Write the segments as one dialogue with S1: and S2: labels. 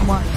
S1: मालूम।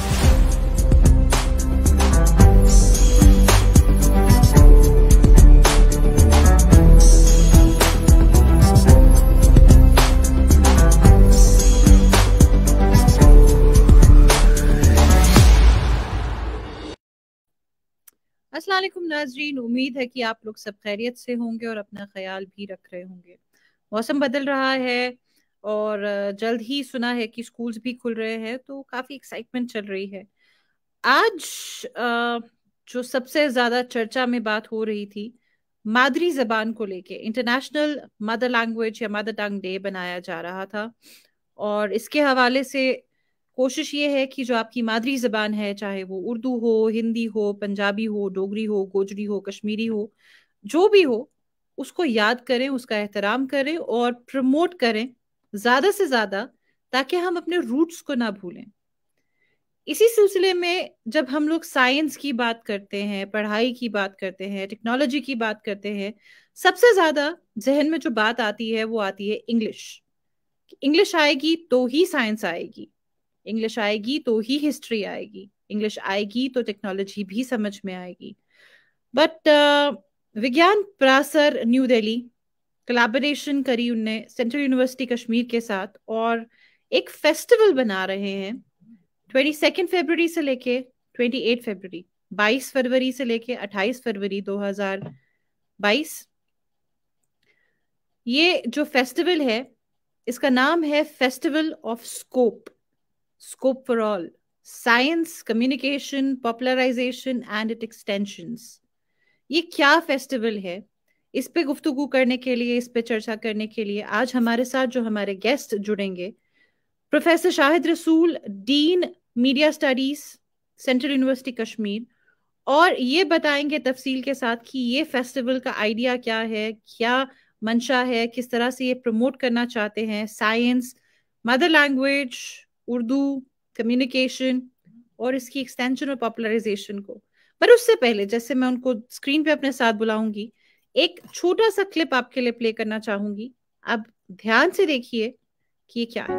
S2: अस्सलाम वालेकुम नाजरीन, उम्मीद है कि आप लोग सब खैरियत से होंगे और अपना ख्याल भी रख रहे होंगे। मौसम बदल रहा है और जल्द ही सुना है कि स्कूल्स भी खुल रहे हैं, तो काफी एक्साइटमेंट चल रही है। आज जो सबसे ज्यादा चर्चा में बात हो रही थी, मादरी जबान को लेके इंटरनेशनल मदर लैंग्वेज या मदर टंग डे बनाया जा रहा था। और इसके हवाले से कोशिश ये है कि जो आपकी मादरी जबान है, चाहे वो उर्दू हो, हिंदी हो, पंजाबी हो, डोगरी हो, गोजरी हो, कश्मीरी हो, जो भी हो, उसको याद करें, उसका एहतराम करें और प्रमोट करें ज्यादा से ज्यादा, ताकि हम अपने रूट्स को ना भूलें। इसी सिलसिले में जब हम लोग साइंस की बात करते हैं, पढ़ाई की बात करते हैं, टेक्नोलॉजी की बात करते हैं, सबसे ज्यादा जहन में जो बात आती है वो आती है इंग्लिश। इंग्लिश आएगी तो ही साइंस आएगी, इंग्लिश आएगी तो ही हिस्ट्री आएगी, इंग्लिश आएगी तो टेक्नोलॉजी भी समझ में आएगी। बट विज्ञान प्रासर न्यू दिल्ली कोलैबोरेशन करी उनने सेंट्रल यूनिवर्सिटी कश्मीर के साथ, और एक फेस्टिवल बना रहे हैं 22 फरवरी से लेके 28 फरवरी, 22 फरवरी से लेके 28 फरवरी 2022। ये जो फेस्टिवल है, इसका नाम है festival of scope, scope for all, science communication popularisation and it extensions. ये क्या फेस्टिवल है, इस पे गुफ्तगू करने के लिए, इस पे चर्चा करने के लिए आज हमारे साथ जो हमारे गेस्ट जुड़ेंगे, professor Shahid Rasool, dean media studies, central university Kashmir, और ये बताएंगे तफसील के साथ कि ये फेस्टिवल का आइडिया क्या है, क्या मंशा है, किस तरह से ये प्रमोट करना चाहते हैं science, mother language, Urdu, communication और इसकी एक्सटेंशन और पॉपुलराइजेशन को। पर उससे पहले, जैसे मैं उनको स्क्रीन पे अपने साथ बुलाऊंगी, एक छोटा सा क्लिप आपके लिए प्ले करना चाहूंगी। आप ध्यान से देखिए कि ये क्या है।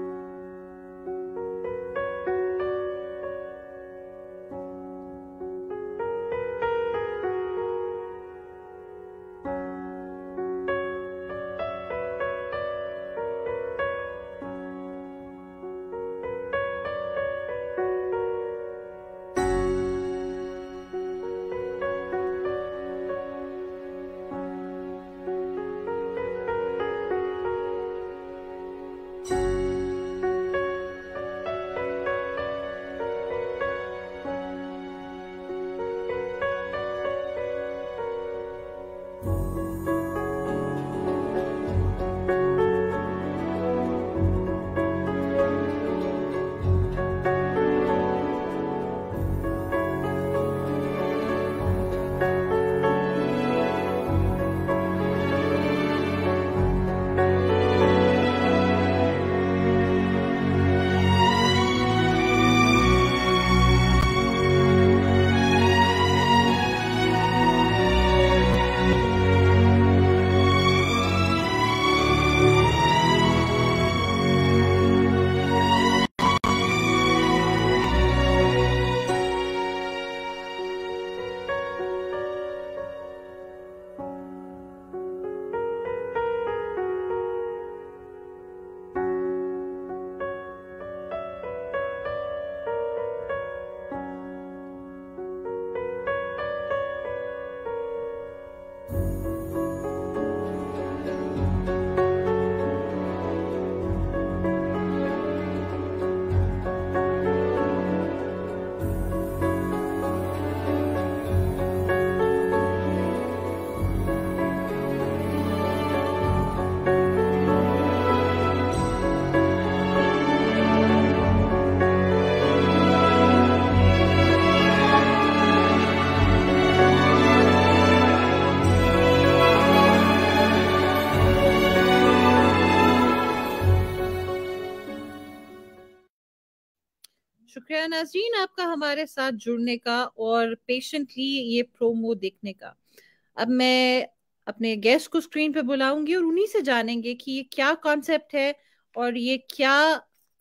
S2: शुक्रिया नाज़रीन आपका हमारे साथ जुड़ने का और पेशेंटली ये प्रोमो देखने का। अब मैं अपने गेस्ट को स्क्रीन पे बुलाऊंगी और उन्हीं से जानेंगे कि ये क्या कॉन्सेप्ट है और ये क्या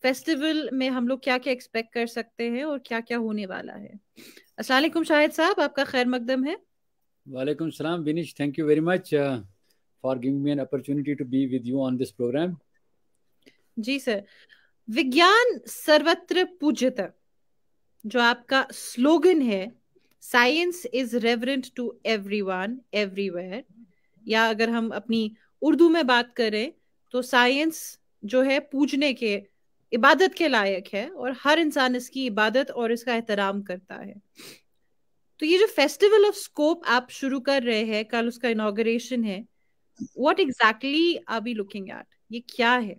S2: फेस्टिवल में हम लोग क्या क्या एक्सपेक्ट कर सकते हैं और क्या क्या होने वाला है। अस्सलाम वालेकुम शाहिद साहब, आपका खैर मकदम है।
S1: वालेकुम सलाम Vinish, thank you very much for giving me an opportunity to be with you on this programme.
S2: जी सर। विज्ञान सर्वत्र पूज्यता, जो आपका स्लोगन है, science is reverent to everyone everywhere, या अगर हम अपनी उर्दू में बात करें तो साइंस जो है पूजने के, इबादत के लायक है और हर इंसान इसकी इबादत और इसका एहतराम करता है। तो ये जो फेस्टिवल ऑफ स्कोप आप शुरू कर रहे हैं, कल उसका इनॉग्रेशन है, what exactly are we looking at, ये क्या है?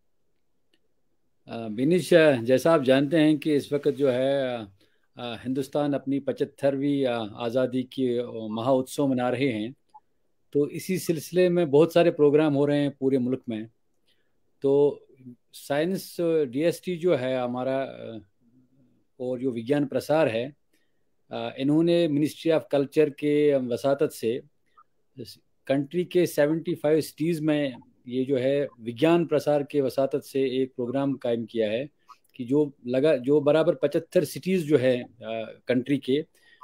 S1: विनिश, जैसा आप जानते हैं कि इस वक्त जो है हिंदुस्तान अपनी 75वीं आज़ादी की महा उत्सव मना रहे हैं। तो इसी सिलसिले में बहुत सारे प्रोग्राम हो रहे हैं पूरे मुल्क में। तो साइंस डीएसटी जो है हमारा और जो विज्ञान प्रसार है, इन्होंने मिनिस्ट्री ऑफ कल्चर के वसातत से कंट्री के 75 सिटीज़ में ये जो है विज्ञान प्रसार के वसातत से एक प्रोग्राम कायम किया है कि जो बराबर 75 सिटीज़ जो है कंट्री के,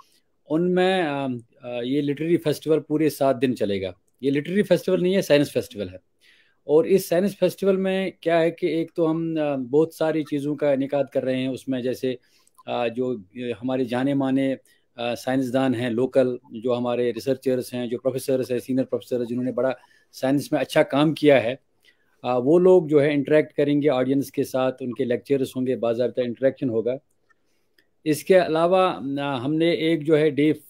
S1: उनमें ये लिटरेरी फेस्टिवल पूरे 7 दिन चलेगा। ये लिटरेरी फेस्टिवल नहीं है, साइंस फेस्टिवल है। और इस साइंस फेस्टिवल में क्या है कि एक तो हम बहुत सारी चीज़ों का इनेकाद कर रहे हैं उसमें, जैसे जो हमारे जाने माने साइंसदान हैं लोकल, जो हमारे रिसर्चर्स हैं, जो प्रोफेसर्स हैं, सीनियर प्रोफेसर जिन्होंने बड़ा साइंस में अच्छा काम किया है, वो लोग जो है इंटरेक्ट करेंगे ऑडियंस के साथ, उनके लेक्चर्स होंगे, बाकायदा इंटरेक्शन होगा। इसके अलावा हमने एक जो है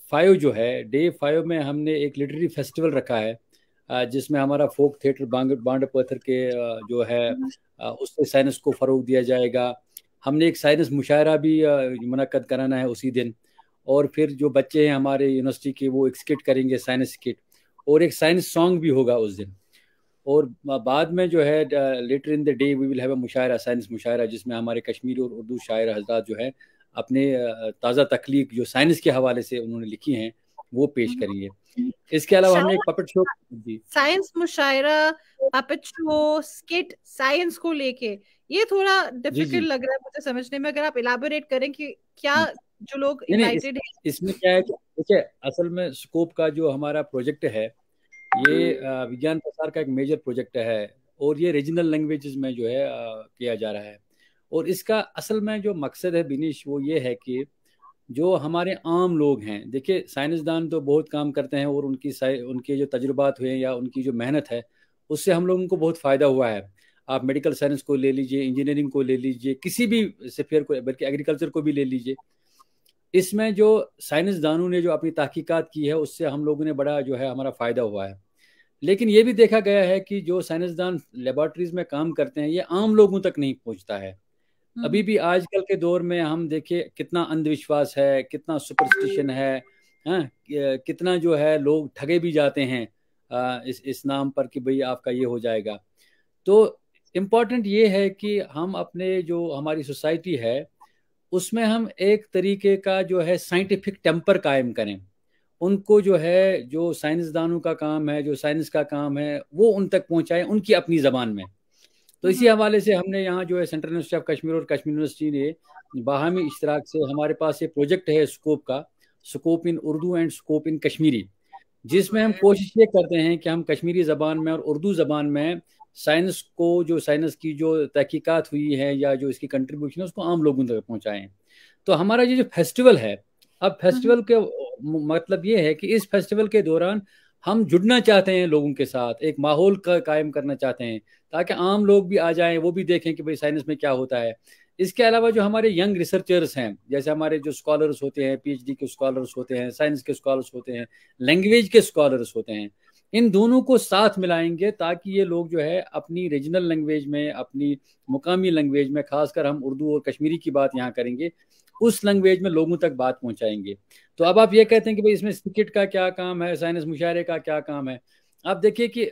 S1: डे 5 में हमने एक लिटरेरी फेस्टिवल रखा है, जिसमें हमारा फोक थिएटर बांड पत्थर के जो है उससे साइंस को फ़रोग दिया जाएगा। हमने एक साइंस मुशायरा भी मुनक्कद कराना है उसी दिन। और फिर जो बच्चे हैं हमारे यूनिवर्सिटी के, वो एक स्किट करेंगे, साइंस स्किट, और एक साइंस सॉन्ग भी होगा उस दिन। और बाद में जो है later in the day we will have a mushaira, science mushaira, जिसमें हमारे कश्मीरी और उर्दू शायर हजरात जो है अपने ताज़ा तख्लीक जो साइंस के हवाले से उन्होंने लिखी हैं वो पेश करेंगे। इसके अलावा हमने एक पपेट शो जी।
S2: साइंस मुशायरा, पपेट शो, स्किट, साइंस को लेके, ये थोड़ा
S1: जी जी।
S2: डिफिकल्ट लग रहा है मुझे समझने में। अगर आप इलाबोरेट करें कि क्या जो लोग
S1: नहीं नहीं,
S2: इनवाइटेड है।
S1: इसमें क्या है कि देखिए, असल में स्कोप का जो हमारा प्रोजेक्ट है, ये विज्ञान प्रसार का एक मेजर प्रोजेक्ट है। और ये रीजनल लैंग्वेजेस में जो है किया जा रहा है। और इसका असल में जो मकसद है बिनीश, वो ये है कि जो हमारे आम लोग हैं, देखिए साइंसदान तो बहुत काम करते हैं और उनके जो तजुर्बात हुए हैं या उनकी जो मेहनत है, उससे हम लोगों को बहुत फ़ायदा हुआ है। आप मेडिकल साइंस को ले लीजिए, इंजीनियरिंग को ले लीजिए, किसी भी स्फीयर को, बल्कि एग्रीकल्चर को भी ले लीजिए। इसमें जो साइंसदानों ने जो अपनी तहकीकात की है, उससे हम लोगों ने बड़ा जो है हमारा फ़ायदा हुआ है। लेकिन ये भी देखा गया है कि जो साइंसदान लेबॉर्ट्रीज में काम करते हैं, ये आम लोगों तक नहीं पहुंचता है। अभी भी आजकल के दौर में हम देखिए कितना अंधविश्वास है, कितना सुपरस्टिशन है, हाँ, कितना जो है लोग ठगे भी जाते हैं इस नाम पर कि भाई आपका ये हो जाएगा। तो इम्पॉर्टेंट ये है कि हम अपने जो हमारी सोसाइटी है उसमें हम एक तरीके का जो है साइंटिफिक टेम्पर कायम करें। उनको जो है, जो साइंसदानों का काम है, जो साइंस का काम है, वो उन तक पहुंचाएं उनकी अपनी ज़बान में। तो इसी हवाले से हमने यहाँ जो है सेंट्रल यूनिवर्सिटी ऑफ कश्मीर और कश्मीर यूनिवर्सिटी ने बाहमी इश्तराक से हमारे पास ये प्रोजेक्ट है स्कोप का, scope in Urdu and scope in Kashmiri, जिसमें हम कोशिश ये करते हैं कि हम कश्मीरी ज़बान में और उर्दू ज़बान में साइंस को, जो साइंस की जो तहकीकात हुई है या जो इसकी कंट्रीब्यूशन है, उसको आम लोगों तक पहुँचाएँ। तो हमारा ये जो फेस्टिवल है, अब फेस्टिवल के मतलब ये है कि इस फेस्टिवल के दौरान हम जुड़ना चाहते हैं लोगों के साथ, एक माहौल का कायम करना चाहते हैं ताकि आम लोग भी आ जाएं, वो भी देखें कि भाई साइंस में क्या होता है। इसके अलावा जो हमारे यंग रिसर्चर्स हैं, जैसे हमारे जो स्कॉलर्स होते हैं, पीएचडी के स्कॉलर्स होते हैं, साइंस के स्कॉलर्स होते हैं, लैंग्वेज के स्कॉलर्स होते हैं, इन दोनों को साथ मिलाएंगे ताकि ये लोग जो है अपनी रीजनल लैंग्वेज में, अपनी मुकामी लैंग्वेज में, खासकर हम उर्दू और कश्मीरी की बात यहाँ करेंगे, उस लैंग्वेज में लोगों तक बात पहुंचाएंगे। तो अब आप ये कहते हैं कि भाई इसमें स्किट का क्या काम है, साइंस मुशायरे का क्या काम है। आप देखिए कि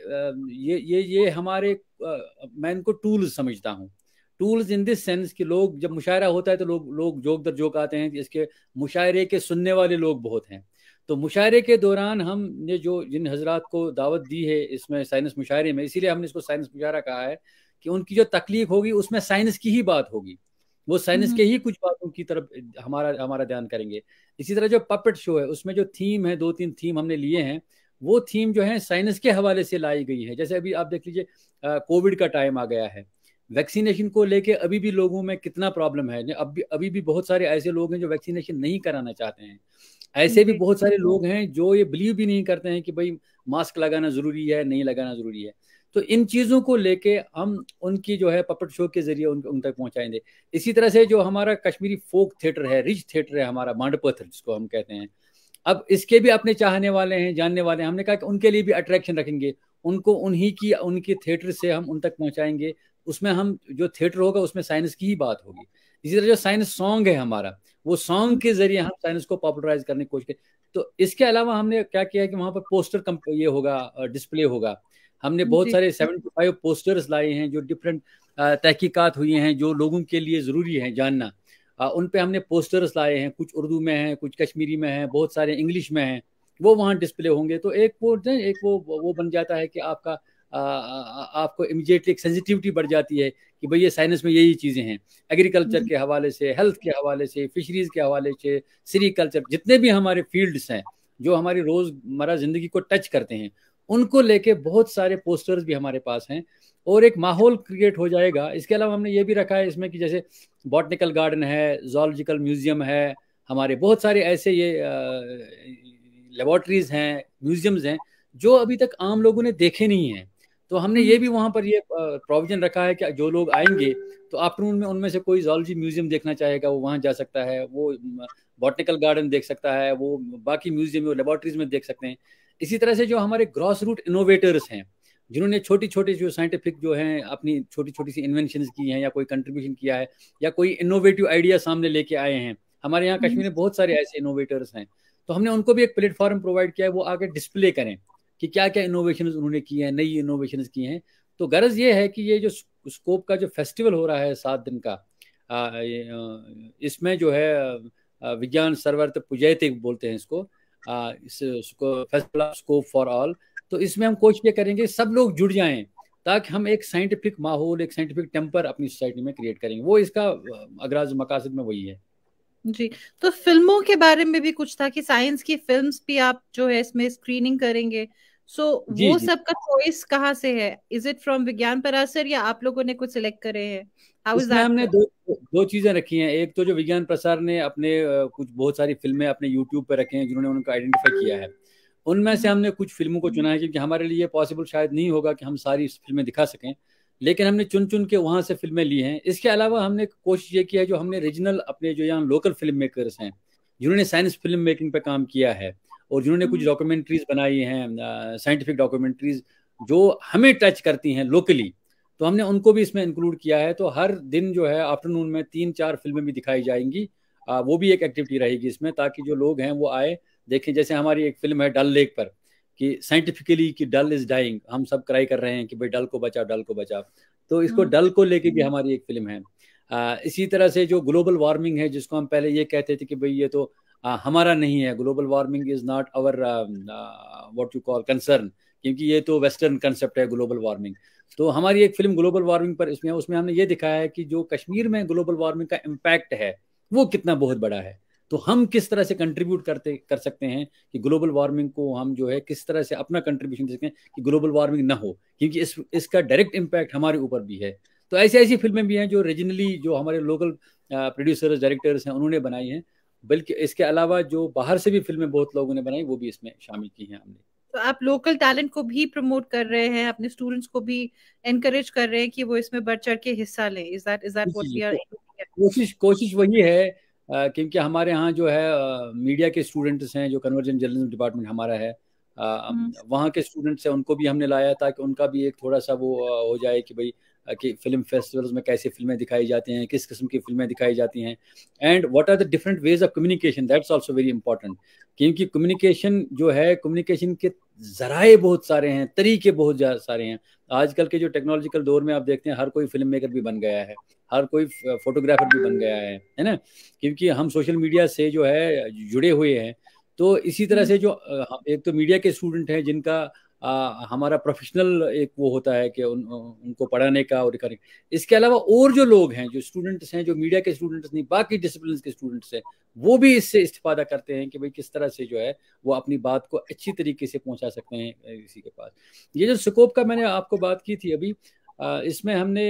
S1: ये हमारे मैं इनको टूल्स समझता हूँ। टूल्स इन दिस सेंस कि लोग जब मुशायरा होता है तो लोग जोक दर जोक आते हैं कि इसके मुशायरे के सुनने वाले लोग बहुत हैं। तो मुशायरे के दौरान हमने जो जिन हजरात को दावत दी है इसमें साइंस मुशायरे में, इसीलिए हमने इसको साइंस मुशायरा कहा है कि उनकी जो तकलीफ होगी उसमें साइंस की ही बात होगी, वो साइंस के ही कुछ बातों की तरफ हमारा हमारा ध्यान करेंगे। इसी तरह जो पपेट शो है उसमें जो थीम है, 2-3 थीम हमने लिए हैं, वो थीम जो है साइंस के हवाले से लाई गई है। जैसे अभी आप देख लीजिए, कोविड का टाइम आ गया है, वैक्सीनेशन को लेके अभी भी लोगों में कितना प्रॉब्लम है। अभी भी बहुत सारे ऐसे लोग हैं जो वैक्सीनेशन नहीं कराना चाहते हैं। ऐसे भी
S2: जी।
S1: बहुत सारे लोग हैं जो ये बिलीव भी नहीं करते हैं कि भाई मास्क लगाना जरूरी है, नहीं लगाना जरूरी है। तो इन चीजों को लेके हम उनकी जो है पपेट शो के जरिए उन तक पहुंचाएंगे। इसी तरह से जो हमारा कश्मीरी फोक थिएटर है, रिच थिएटर है हमारा, मांडपथ जिसको हम कहते हैं, अब इसके भी अपने चाहने वाले हैं, जानने वाले हैं। हमने कहा कि उनके लिए भी अट्रैक्शन रखेंगे, उनको उनकी थिएटर से हम उन तक पहुंचाएंगे। उसमें हम जो थिएटर होगा उसमें साइंस की ही बात होगी। इसी तरह जो साइंस सॉन्ग है हमारा, वो सॉन्ग के जरिए हम साइंस को पॉपुलराइज करने की कोशिश करें। तो इसके अलावा हमने क्या किया है कि वहां पर पोस्टर ये होगा, डिस्प्ले होगा। हमने बहुत
S2: जी।
S1: सारे 75 पोस्टर्स लाए हैं जो डिफरेंट तहकीकात हुई हैं, जो लोगों के लिए ज़रूरी है जानना। उन पे हमने पोस्टर्स लाए हैं, कुछ उर्दू में हैं, कुछ कश्मीरी में हैं, बहुत सारे इंग्लिश में हैं। वो वहाँ डिस्प्ले होंगे, तो एक वो बन जाता है कि आपको इमीडिएटली एक सेंसिटिविटी बढ़ जाती है कि भाई ये साइंस में यही चीज़ें हैं। एग्रीकल्चर के हवाले से, हेल्थ के हवाले से, फिशरीज के हवाले से, सीरीकल्चर, जितने भी हमारे फील्ड्स हैं जो हमारी रोज़मर्रा ज़िंदगी को टच करते हैं, उनको लेके बहुत सारे पोस्टर्स भी हमारे पास हैं। और एक माहौल क्रिएट हो जाएगा। इसके अलावा हमने ये भी रखा है इसमें कि जैसे बॉटनिकल गार्डन है, जोलॉजिकल म्यूजियम है, हमारे बहुत सारे ऐसे ये लेबोरेटरीज हैं, म्यूजियम्स हैं जो अभी तक आम लोगों ने देखे नहीं हैं। तो हमने ये भी वहाँ पर ये प्रोविजन रखा है कि जो लोग आएंगे तो आफ्टरनून में उनमें से कोई जोलॉजी म्यूजियम देखना चाहेगा वो वहाँ जा सकता है, वो बॉटनिकल गार्डन देख सकता है, वो बाकी म्यूजियम और लेबोरेटरीज में देख सकते हैं। इसी तरह से जो हमारे ग्रॉस रूट इनोवेटर्स हैं, जिन्होंने छोटी छोटी जो साइंटिफिक जो हैं अपनी छोटी छोटी सी इन्वेंशंस की हैं या कोई कंट्रीब्यूशन किया है या कोई इनोवेटिव आइडिया सामने लेके आए हैं, हमारे यहाँ कश्मीर में बहुत सारे ऐसे इनोवेटर्स हैं। तो हमने उनको भी एक प्लेटफॉर्म प्रोवाइड किया है, वो आगे डिस्प्ले करें कि क्या क्या इनोवेशन उन्होंने किए हैं, नई इनोवेशन की हैं। तो गर्ज ये है कि ये जो स्कोप का जो फेस्टिवल हो रहा है 7 दिन का, इसमें जो है विज्ञान सर्वर्थ पुजैते बोलते हैं इसको, इसको festival of scope for all. तो इसमें हम कोशिश ये करेंगे सब लोग जुड़ जाएं ताकि हम एक साइंटिफिक माहौल, एक साइंटिफिक टेम्पर अपनी सोसाइटी में क्रिएट करेंगे। वो इसका अगराज मकासद में वही है।
S2: जी। तो फिल्मों के बारे में भी कुछ था कि साइंस की फिल्म्स भी आप जो है इसमें स्क्रीनिंग करेंगे। सो
S1: जी
S2: वो
S1: जी।
S2: सब का चॉइस कहाँ से है? इज इट फ्रॉम विज्ञान पराशर या आप लोगों ने कुछ सिलेक्ट करे हैं? हाउ इज
S1: इसमें
S2: दैट?
S1: हमने दो दो चीजें रखी हैं। एक तो जो विज्ञान प्रसार ने अपने कुछ बहुत सारी फिल्में अपने यूट्यूब पे रखे हैं जिन्होंने उनको आइडेंटिफाई किया है, उनमें से हमने कुछ फिल्मों को चुना है क्योंकि हमारे लिए पॉसिबल शायद नहीं होगा कि हम सारी फिल्में दिखा सकें, लेकिन हमने चुन चुन के वहां से फिल्में ली हैं। इसके अलावा हमने कोशिश ये की है, जो हमने रीजनल अपने जो यहाँ लोकल फिल्म मेकर्स हैं जिन्होंने साइंस फिल्म मेकिंग पे काम किया है और जिन्होंने कुछ डॉक्यूमेंट्रीज बनाई हैं, साइंटिफिक डॉक्यूमेंट्रीज जो हमें टच करती हैं लोकली, तो हमने उनको भी इसमें इंक्लूड किया है। तो हर दिन जो है आफ्टरनून में 3-4 फिल्में भी दिखाई जाएंगी। वो भी एक एक्टिविटी रहेगी इसमें, ताकि जो लोग हैं वो आए देखें। जैसे हमारी एक फिल्म है डल लेक पर, कि साइंटिफिकली कि डल इज डाइंग, हम सब क्राई कर रहे हैं कि भाई डल को बचाओ, डल को बचाओ। तो इसको डल को लेके भी हमारी एक फिल्म है। इसी तरह से जो ग्लोबल वार्मिंग है, जिसको हम पहले ये कहते थे कि भाई ये तो हमारा नहीं है, global warming is not our what you call concern, क्योंकि ये तो वेस्टर्न कंसेप्ट है ग्लोबल वार्मिंग। तो हमारी एक फिल्म ग्लोबल वार्मिंग पर इसमें, उसमें हमने ये दिखाया है कि जो कश्मीर में ग्लोबल वार्मिंग का इम्पैक्ट है वो कितना बहुत बड़ा है। तो हम किस तरह से कंट्रीब्यूट कर सकते हैं कि ग्लोबल वार्मिंग को हम जो है किस तरह से अपना कंट्रीब्यूशन दे सकें कि ग्लोबल वार्मिंग ना हो, क्योंकि इसका डायरेक्ट इम्पैक्ट हमारे ऊपर भी है। तो ऐसी ऐसी फिल्में भी हैं जो रीजनली जो हमारे लोकल प्रोड्यूसर्स डायरेक्टर्स हैं उन्होंने बनाई हैं, बल्कि इसके अलावा जो बाहर से भी फिल्में बहुत लोगों ने बनाई वो भी इसमें शामिल की हैं हमने।
S2: तो आप लोकल टैलेंट को भी प्रमोट कर रहे हैं, अपने स्टूडेंट्स को भी एनकरेज कर रहे हैं कि वो इसमें बढ़ चढ़ के हिस्सा लें। Is that what we are?
S1: कोशिश कोशिश वही है, क्योंकि हमारे यहाँ जो है मीडिया के स्टूडेंट्स हैं, जो कन्वर्जन जर्नलिज्म डिपार्टमेंट हमारा है, वहाँ के स्टूडेंट्स हैं, उनको भी हमने लाया ताकि उनका भी एक थोड़ा सा वो हो जाए कि भाई कि फिल्म फेस्टिवल्स में कैसे फिल्में दिखाई जाती हैं, किस किस्म की फिल्में दिखाई जाती हैं, and what are the different ways of communication, that's also very important. क्योंकि कम्युनिकेशन जो है, कम्युनिकेशन के जराए बहुत सारे हैं, तरीके बहुत सारे हैं। आजकल के जो टेक्नोलॉजिकल दौर में आप देखते हैं हर कोई फिल्म मेकर भी बन गया है, हर कोई फोटोग्राफर भी बन गया है ना, क्योंकि हम सोशल मीडिया से जो है जुड़े हुए हैं। तो इसी तरह से जो एक तो मीडिया के स्टूडेंट हैं जिनका हमारा प्रोफेशनल एक वो होता है कि उनको पढ़ाने का और करें। इसके अलावा और जो लोग हैं, जो स्टूडेंट्स हैं, जो मीडिया के स्टूडेंट्स नहीं, बाकी डिसिप्लिन के स्टूडेंट्स हैं, वो भी इससे इस्तेफादा करते हैं कि भाई किस तरह से जो है वो अपनी बात को अच्छी तरीके से पहुंचा सकते हैं किसी के पास। ये जो स्कोप का मैंने आपको बात की थी अभी, इसमें हमने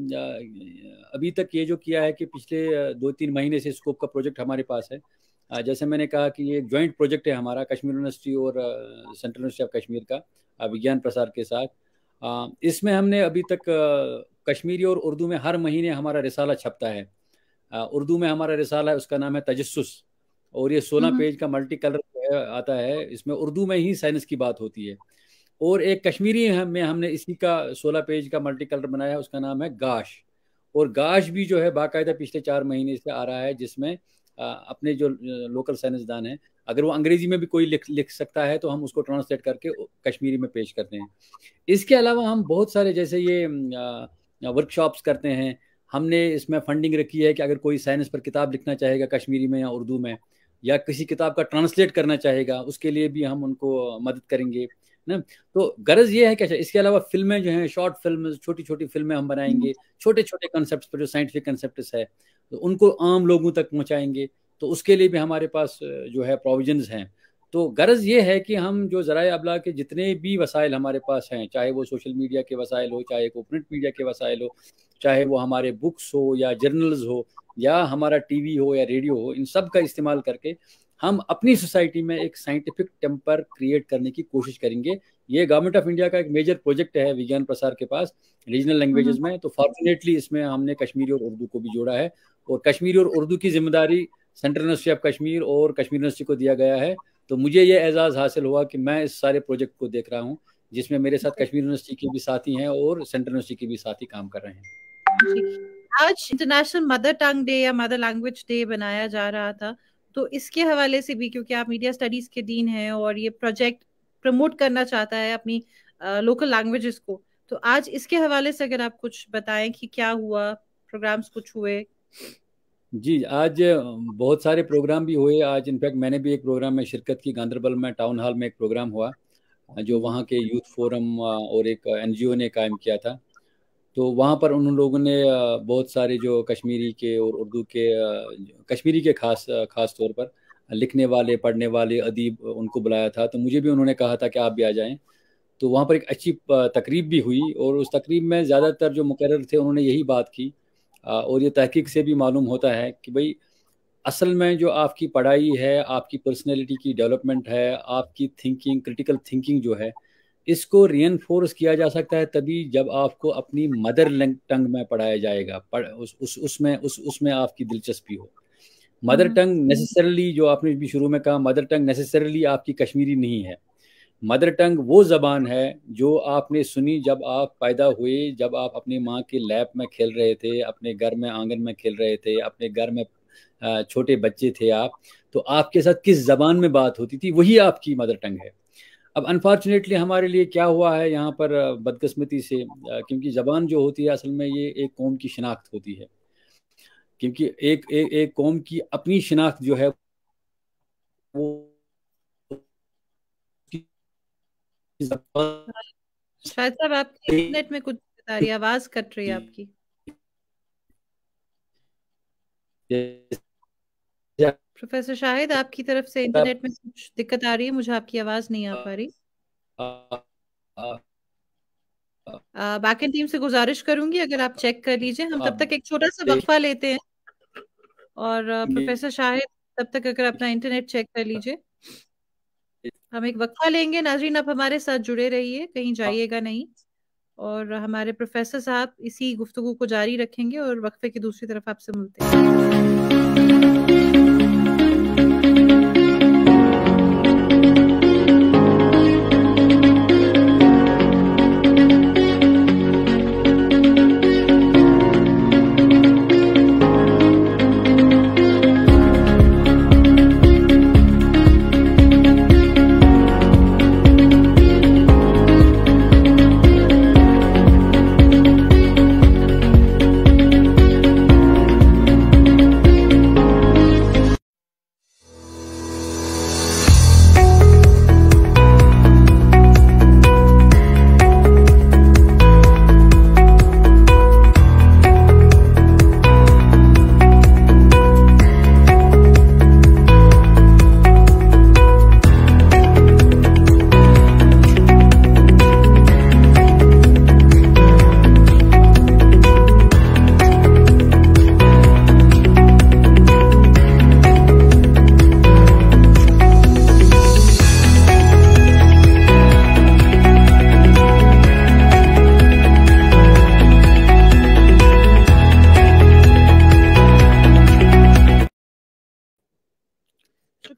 S1: अभी तक ये जो किया है कि पिछले 2-3 महीने से स्कोप का प्रोजेक्ट हमारे पास है। जैसे मैंने कहा कि ये एक जॉइंट प्रोजेक्ट है हमारा कश्मीर यूनिवर्सिटी और सेंट्रल यूनिवर्सिटी ऑफ कश्मीर का, विज्ञान प्रसार के साथ। इसमें हमने अभी तक कश्मीरी और उर्दू में हर महीने हमारा रिसाला छपता है। उर्दू में हमारा रिसाला है, उसका नाम है तजस्सुस, और ये 16
S2: हम्म।
S1: पेज का मल्टी कलर आता है। इसमें उर्दू में ही साइंस की बात होती है। और एक कश्मीरी में हमने इसी का 16 पेज का मल्टी कलर बनाया है, उसका नाम है गाश। और गाश भी जो है बाकायदा पिछले 4 महीने से आ रहा है, जिसमें अपने जो लोकल साइंसदान हैं, अगर वो अंग्रेजी में भी कोई लिख सकता है तो हम उसको ट्रांसलेट करके कश्मीरी में पेश करते हैं। इसके अलावा हम बहुत सारे जैसे ये वर्कशॉप्स करते हैं। हमने इसमें फंडिंग रखी है कि अगर कोई साइंस पर किताब लिखना चाहेगा कश्मीरी में या उर्दू में, या किसी किताब का ट्रांसलेट करना चाहेगा, उसके लिए भी हम उनको मदद करेंगे ना। तो गरज ये है कि अच्छा, इसके अलावा फिल्में जो हैं, शॉर्ट फिल्म, छोटी छोटी फिल्में हम बनाएंगे, छोटे छोटे कंसेप्ट पर जो साइंटिफिक कंसेप्ट है तो उनको आम लोगों तक पहुंचाएंगे। तो उसके लिए भी हमारे पास जो है प्रोविजंस हैं। तो गरज ये है कि हम जो ज़राए अबलाग के जितने भी वसाइल हमारे पास हैं, चाहे वो सोशल मीडिया के वसाइल हो, चाहे वो प्रिंट मीडिया के वसाइल हो, चाहे वो हमारे बुक्स हो या जर्नल्स हो या हमारा टीवी हो या रेडियो हो, इन सब का इस्तेमाल करके हम अपनी सोसाइटी में एक साइंटिफिक टेम्पर क्रिएट करने की कोशिश करेंगे। ये गवर्नमेंट ऑफ इंडिया का एक मेजर प्रोजेक्ट है विज्ञान प्रसार के पास रीजनल लैंग्वेजेस में। तो फॉर्चुनेटली इसमें हमने कश्मीरी और उर्दू को भी जोड़ा है, और कश्मीरी और उर्दू की जिम्मेदारी सेंट्रल यूनिवर्सिटी ऑफ कश्मीर और कश्मीर यूनिवर्सिटी को दिया गया है। तो मुझे ये एजाज़ हासिल हुआ कि मैं इस सारे प्रोजेक्ट को देख रहा हूँ, जिसमें मेरे साथ कश्मीर यूनिवर्सिटी के भी साथी हैं और सेंट्रल यूनिवर्सिटी के भी साथी काम कर रहे हैं।
S2: जी। आज इंटरनेशनल मदर टंग डे या मदर लैंग्वेज डे बनाया जा रहा था, तो इसके हवाले से भी, क्योंकि आप मीडिया स्टडीज के डीन हैं और ये प्रोजेक्ट प्रमोट करना चाहता है अपनी लोकल लैंग्वेजेस को, तो आज इसके हवाले से अगर आप कुछ बताएं कि क्या हुआ, प्रोग्राम्स कुछ हुए।
S1: जी, आज बहुत सारे प्रोग्राम भी हुए। आज इनफैक्ट मैंने भी एक प्रोग्राम में शिरकत की, गांधरबल में टाउन हॉल में एक प्रोग्राम हुआ जो वहाँ के यूथ फोरम और एक एनजीओ ने कायम किया था। तो वहाँ पर उन लोगों ने बहुत सारे जो कश्मीरी के और उर्दू के, कश्मीरी के खास तौर पर लिखने वाले, पढ़ने वाले अदीब, उनको बुलाया था। तो मुझे भी उन्होंने कहा था कि आप भी आ जाएं। तो वहाँ पर एक अच्छी तकरीब भी हुई, और उस तकरीब में ज़्यादातर जो मुकर्रर थे उन्होंने यही बात की। और ये तहकीक से भी मालूम होता है कि भाई असल में जो आपकी पढ़ाई है, आपकी पर्सनैलिटी की डेवलपमेंट है, आपकी थिंकिंग, क्रिटिकल थिंकिंग जो है, इसको रीइंफोर्स किया जा सकता है तभी जब आपको अपनी मदर टंग में पढ़ाया जाएगा, उसमें आपकी दिलचस्पी हो। मदर टंग नेसेसरली, जो आपने भी शुरू में कहा, मदर टंग नेसेसरली आपकी कश्मीरी नहीं है। मदर टंग वो ज़बान है जो आपने सुनी जब आप पैदा हुए, जब आप अपनी माँ के लैप में खेल रहे थे, अपने घर में आंगन में खेल रहे थे, अपने घर में छोटे बच्चे थे आप, तो आपके साथ किस ज़बान में बात होती थी, वही आपकी मदर टंग है। अब अनफॉर्चुनेटली हमारे लिए क्या हुआ है यहाँ पर, बदकिस्मती से, क्योंकि ज़बान जो होती है असल में ये एक कौम की शिनाख्त होती है। क्योंकि एक कौम की अपनी शिनाख्त जो है वो
S2: शायद साहब आपके इंटरनेट में कुछ बता रही है, आवाज कट रही है आपकी। प्रोफेसर शाहिद, आपकी तरफ से इंटरनेट में कुछ दिक्कत आ रही है, मुझे आपकी आवाज नहीं आ पा रही। बैक एंड टीम से गुजारिश करूंगी अगर आप चेक कर लीजिए, हम तब तक एक छोटा सा वक्फा लेते हैं। और प्रोफेसर शाहिद तब तक अगर अपना इंटरनेट चेक कर लीजिए, हम एक वक्फा लेंगे। नाजरीन, आप हमारे साथ जुड़े रहिए, कहीं जाइएगा नहीं, और हमारे प्रोफेसर साहब इसी गुफ्तगू को जारी रखेंगे और वक्फे की दूसरी तरफ आपसे मिलते हैं।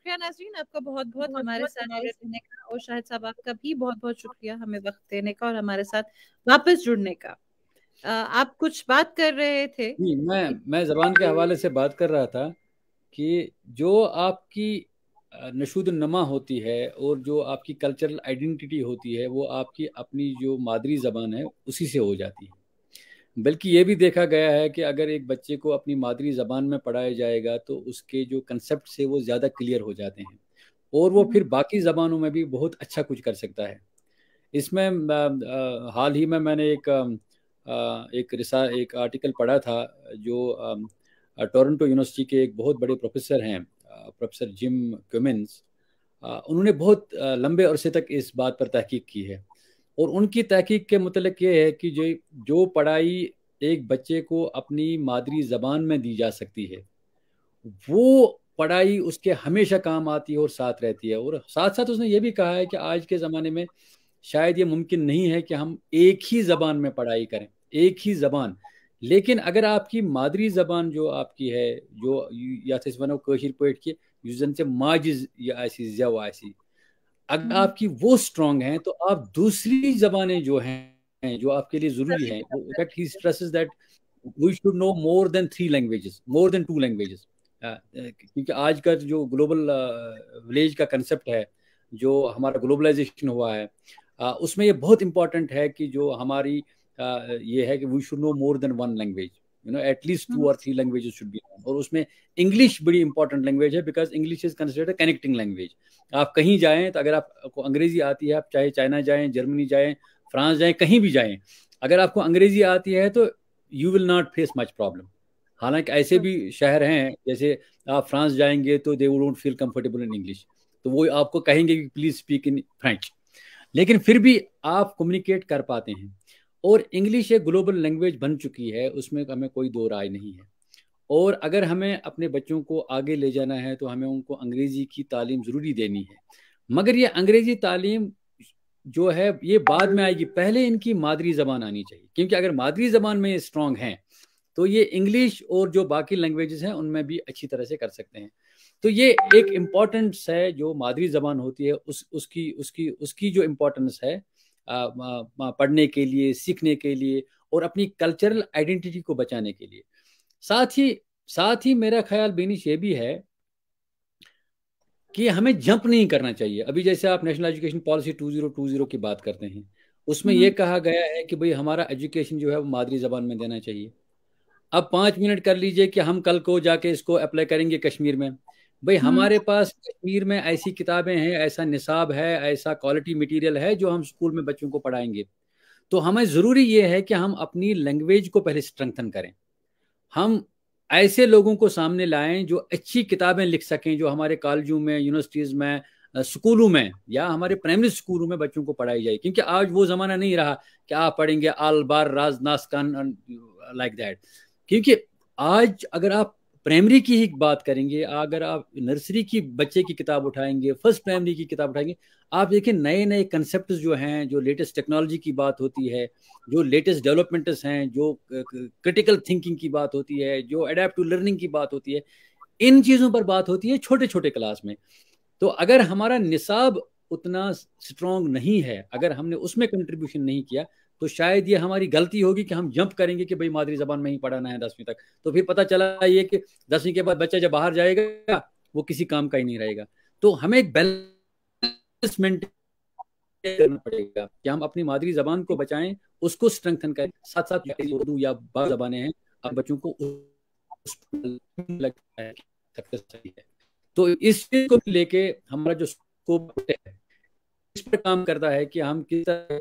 S2: शुक्रिया नाज़रीन, आपका बहुत बहुत हमारे साथ जुड़े रहने का, और शाहिद साहब आपका भी बहुत बहुत शुक्रिया हमें वक्त देने का और हमारे साथ वापस जुड़ने का। आप कुछ बात कर रहे थे
S1: जी,
S2: कि
S1: मैं ज़बान के हवाले से बात कर रहा था कि जो आपकी नशूद नमा होती है और जो आपकी कल्चरल आइडेंटिटी होती है, वो आपकी अपनी जो मादरी ज़बान है उसी से हो जाती है। बल्कि ये भी देखा गया है कि अगर एक बच्चे को अपनी मादरी ज़बान में पढ़ाया जाएगा तो उसके जो कंसेप्ट से वो ज़्यादा क्लियर हो जाते हैं और वो फिर बाकी ज़बानों में भी बहुत अच्छा कुछ कर सकता है। इसमें हाल ही में मैंने एक आर्टिकल पढ़ा था जो टोरंटो यूनिवर्सिटी के एक बहुत बड़े प्रोफेसर हैं, प्रोफेसर जिम क्यूमिन्स। उन्होंने बहुत लंबे अरसे तक इस बात पर तहकीक की है और उनकी तहकीक के मुतल्लिक ये है कि जो जो पढ़ाई एक बच्चे को अपनी मादरी ज़बान में दी जा सकती है, वो पढ़ाई उसके हमेशा काम आती है और साथ रहती है। और साथ साथ उसने ये भी कहा है कि आज के ज़माने में शायद ये मुमकिन नहीं है कि हम एक ही ज़बान में पढ़ाई करें, एक ही ज़बान। लेकिन अगर आपकी मादरी ज़बान जो आपकी है, जो या वनो कशिर पॉइंट की युजन से माजिज या ऐसी जव ऐसी, अगर आपकी वो स्ट्रांग है तो आप दूसरी ज़बानें जो हैं जो आपके लिए ज़रूरी
S2: सभी
S1: हैं,
S2: बात
S1: वो
S2: कर
S1: इनफैक्ट ही
S2: सकते हैं।
S1: Stresses that we should know more than 3 languages, more than 2 languages. क्योंकि आज का जो ग्लोबल विलेज का कंसेप्ट है, जो हमारा ग्लोबलाइजेशन हुआ है, उसमें ये बहुत इंपॉर्टेंट है कि जो हमारी ये है कि we should know more than 1 language, at least two
S2: hmm,
S1: और थ्री लैंग्वेजेस शुड बी। और उसमें इंग्लिश बड़ी इंपॉर्टेंट लैंग्वेज है, because English is considered a connecting language. आप कहीं जाएं तो अगर आपको अंग्रेजी आती है, आप चाहे चाइना जाएं, जर्मनी जाएं, फ्रांस जाएं, कहीं भी जाएं, अगर आपको अंग्रेजी आती है तो you will not face much problem. हालांकि ऐसे भी शहर हैं, जैसे आप फ्रांस जाएंगे तो they won't feel comfortable in English, तो वो आपको कहेंगे कि प्लीज स्पीक इन फ्रेंच। लेकिन फिर भी आप कम्युनिकेट कर पाते हैं। और इंग्लिश एक ग्लोबल लैंग्वेज बन चुकी है, उसमें हमें कोई दो राय नहीं है। और अगर हमें अपने बच्चों को आगे ले जाना है तो हमें उनको अंग्रेजी की तालीम ज़रूरी देनी है। मगर ये अंग्रेजी तालीम जो है ये बाद में आएगी, पहले इनकी मादरी ज़बान आनी चाहिए। क्योंकि अगर मादरी ज़बान में ये स्ट्रांग हैं तो ये इंग्लिश और जो बाकी लैंग्वेजेस हैं उनमें भी अच्छी तरह से कर सकते हैं। तो ये एक इम्पॉर्टेंस है जो मादरी ज़बान होती है, उसकी उसकी उसकी जो इम्पोर्टेंस है पढ़ने के लिए, सीखने के लिए और अपनी कल्चरल आइडेंटिटी को बचाने के लिए। साथ ही साथ ही मेरा ख्याल बेनिश ये भी है कि हमें जंप नहीं करना चाहिए। अभी जैसे आप नेशनल एजुकेशन पॉलिसी 2020 की बात करते हैं, उसमें यह
S2: हम्म,
S1: कहा गया है कि भाई हमारा एजुकेशन जो है वो मादरी ज़बान में देना चाहिए। अब 5 मिनट कर लीजिए कि हम कल को जाके इसको अप्लाई करेंगे कश्मीर में। भाई
S2: हम्म,
S1: हमारे पास कश्मीर में ऐसी किताबें हैं, ऐसा निसाब है, ऐसा क्वालिटी मटेरियल है जो हम स्कूल में बच्चों को पढ़ाएंगे। तो हमें ज़रूरी ये है कि हम अपनी लैंग्वेज को पहले स्ट्रेंथन करें। हम ऐसे लोगों को सामने लाएं जो अच्छी किताबें लिख सकें, जो हमारे कॉलेजों में, यूनिवर्सिटीज़ में, स्कूलों में या हमारे प्राइमरी स्कूलों में बच्चों को पढ़ाई जाए। क्योंकि आज वो ज़माना नहीं रहा कि आप पढ़ेंगे आल बार राज नास्कान लाइक दैट। क्योंकि आज अगर आप प्राइमरी की ही बात करेंगे, अगर आप नर्सरी की बच्चे की किताब उठाएंगे, फर्स्ट प्राइमरी की किताब उठाएंगे, आप देखिए नए नए कंसेप्ट जो हैं, जो लेटेस्ट टेक्नोलॉजी की बात होती है, जो लेटेस्ट डेवलपमेंट्स हैं, जो क्रिटिकल थिंकिंग की बात होती है, जो अडेप्टिव लर्निंग की बात होती है, इन चीज़ों पर बात होती है छोटे छोटे क्लास में। तो अगर हमारा निसाब उतना स्ट्रांग नहीं है, अगर हमने उसमें कंट्रीब्यूशन नहीं किया, तो शायद ये हमारी गलती होगी कि हम जंप करेंगे कि भाई मादरी जबान में ही पढ़ाना है 10वीं तक। तो फिर पता चला ये कि 10वीं के बाद बच्चा जब बाहर जाएगा वो किसी काम का ही नहीं रहेगा। तो हमें एक बैलेंस मेंटेन करना पड़ेगा कि हम अपनी मादरी जबान को बचाएं, उसको स्ट्रेंथन करें, साथ साथ उर्दू या बाकी जबानें हैं अब बच्चों को उस लगता है सक्सेस सही है। तो इस चीज को लेके हमारा जो स्कोप है इस पर काम करता है कि हम किस तरह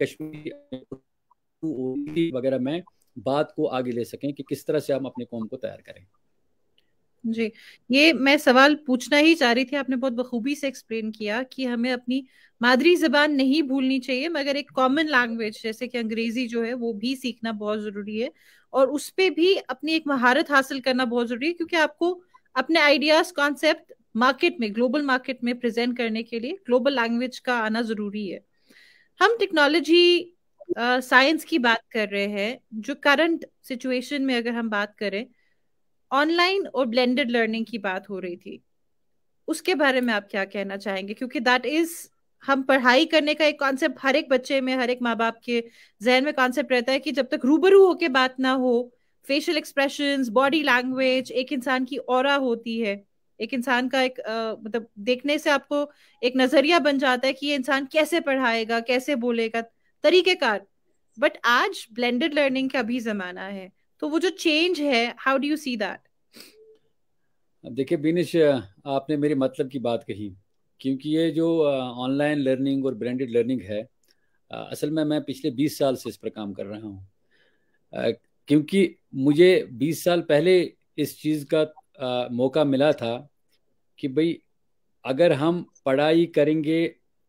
S1: कश्मीरी वगैरह में बात को आगे ले सकें कि किस तरह से हम अपने कौम को तैयार करें।
S2: जी, ये मैं सवाल पूछना ही चाह रही थी। आपने बहुत बखूबी से एक्सप्लेन किया कि हमें अपनी मादरी जबान नहीं भूलनी चाहिए, मगर एक कॉमन लैंग्वेज जैसे कि अंग्रेजी जो है वो भी सीखना बहुत जरूरी है, और उस पे भी अपनी एक महारत हासिल करना बहुत जरूरी है, क्योंकि आपको अपने आइडियाज कॉन्सेप्ट मार्केट में, ग्लोबल मार्केट में प्रेजेंट करने के लिए ग्लोबल लैंग्वेज का आना जरूरी है। हम टेक्नोलॉजी साइंस की बात कर रहे हैं। जो करंट सिचुएशन में अगर हम बात करें, ऑनलाइन और ब्लेंडेड लर्निंग की बात हो रही थी, उसके बारे में आप क्या कहना चाहेंगे? क्योंकि दैट इज, हम पढ़ाई करने का एक कॉन्सेप्ट हर एक बच्चे में, हर एक माँ बाप के जहन में कॉन्सेप्ट रहता है कि जब तक रूबरू होके बात ना हो, फेशियल एक्सप्रेशंस, बॉडी लैंग्वेज, एक इंसान की ऑरा होती है, एक इंसान का एक मतलब देखने से आपको एक नजरिया बन जाता है कि ये इंसान कैसे पढ़ाएगा, कैसे बोलेगा, तरीकेकार। बट आज ब्लेंडेड लर्निंग का भी जमाना है, तो वो जो चेंज है, how do you see that?
S1: अब देखिए बिनिश, आपने मेरे मतलब की बात कही, क्योंकि ये जो ऑनलाइन लर्निंग और ब्लेंडेड लर्निंग है, असल में मैं पिछले 20 साल से इस पर काम कर रहा हूँ। अ, क्योंकि मुझे 20 साल पहले इस चीज़ का मौका मिला था कि भाई, अगर हम पढ़ाई करेंगे,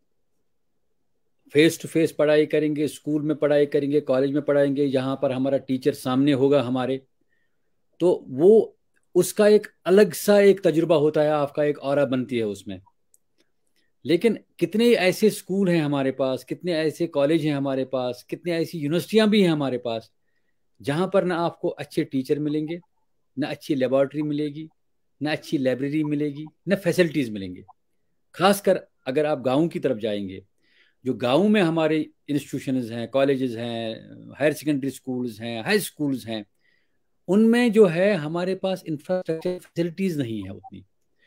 S1: फेस टू फेस पढ़ाई करेंगे, स्कूल में पढ़ाई करेंगे, कॉलेज में पढ़ाएंगे, जहाँ पर हमारा टीचर सामने होगा हमारे, तो वो उसका एक अलग सा एक तजुर्बा होता है, आपका एक ऑरा बनती है उसमें। लेकिन कितने ऐसे स्कूल हैं हमारे पास, कितने ऐसे कॉलेज हैं हमारे पास, कितने ऐसी यूनिवर्सिटियां भी हैं हमारे पास, जहाँ पर ना आपको अच्छे टीचर मिलेंगे, ना अच्छी लेबोरेटरी मिलेगी, ना अच्छी लाइब्रेरी मिलेगी, ना फैसिलिटीज़ मिलेंगे। खासकर अगर आप गाँव की तरफ जाएंगे, जो गाँव में हमारे इंस्टीट्यूशंस हैं, कॉलेजेस हैं, हायर सेकेंडरी स्कूल्स हैं, हाई स्कूल्स हैं, उनमें जो है हमारे पास इंफ्रास्ट्रक्चर फैसिलिटीज़ नहीं है उतनी।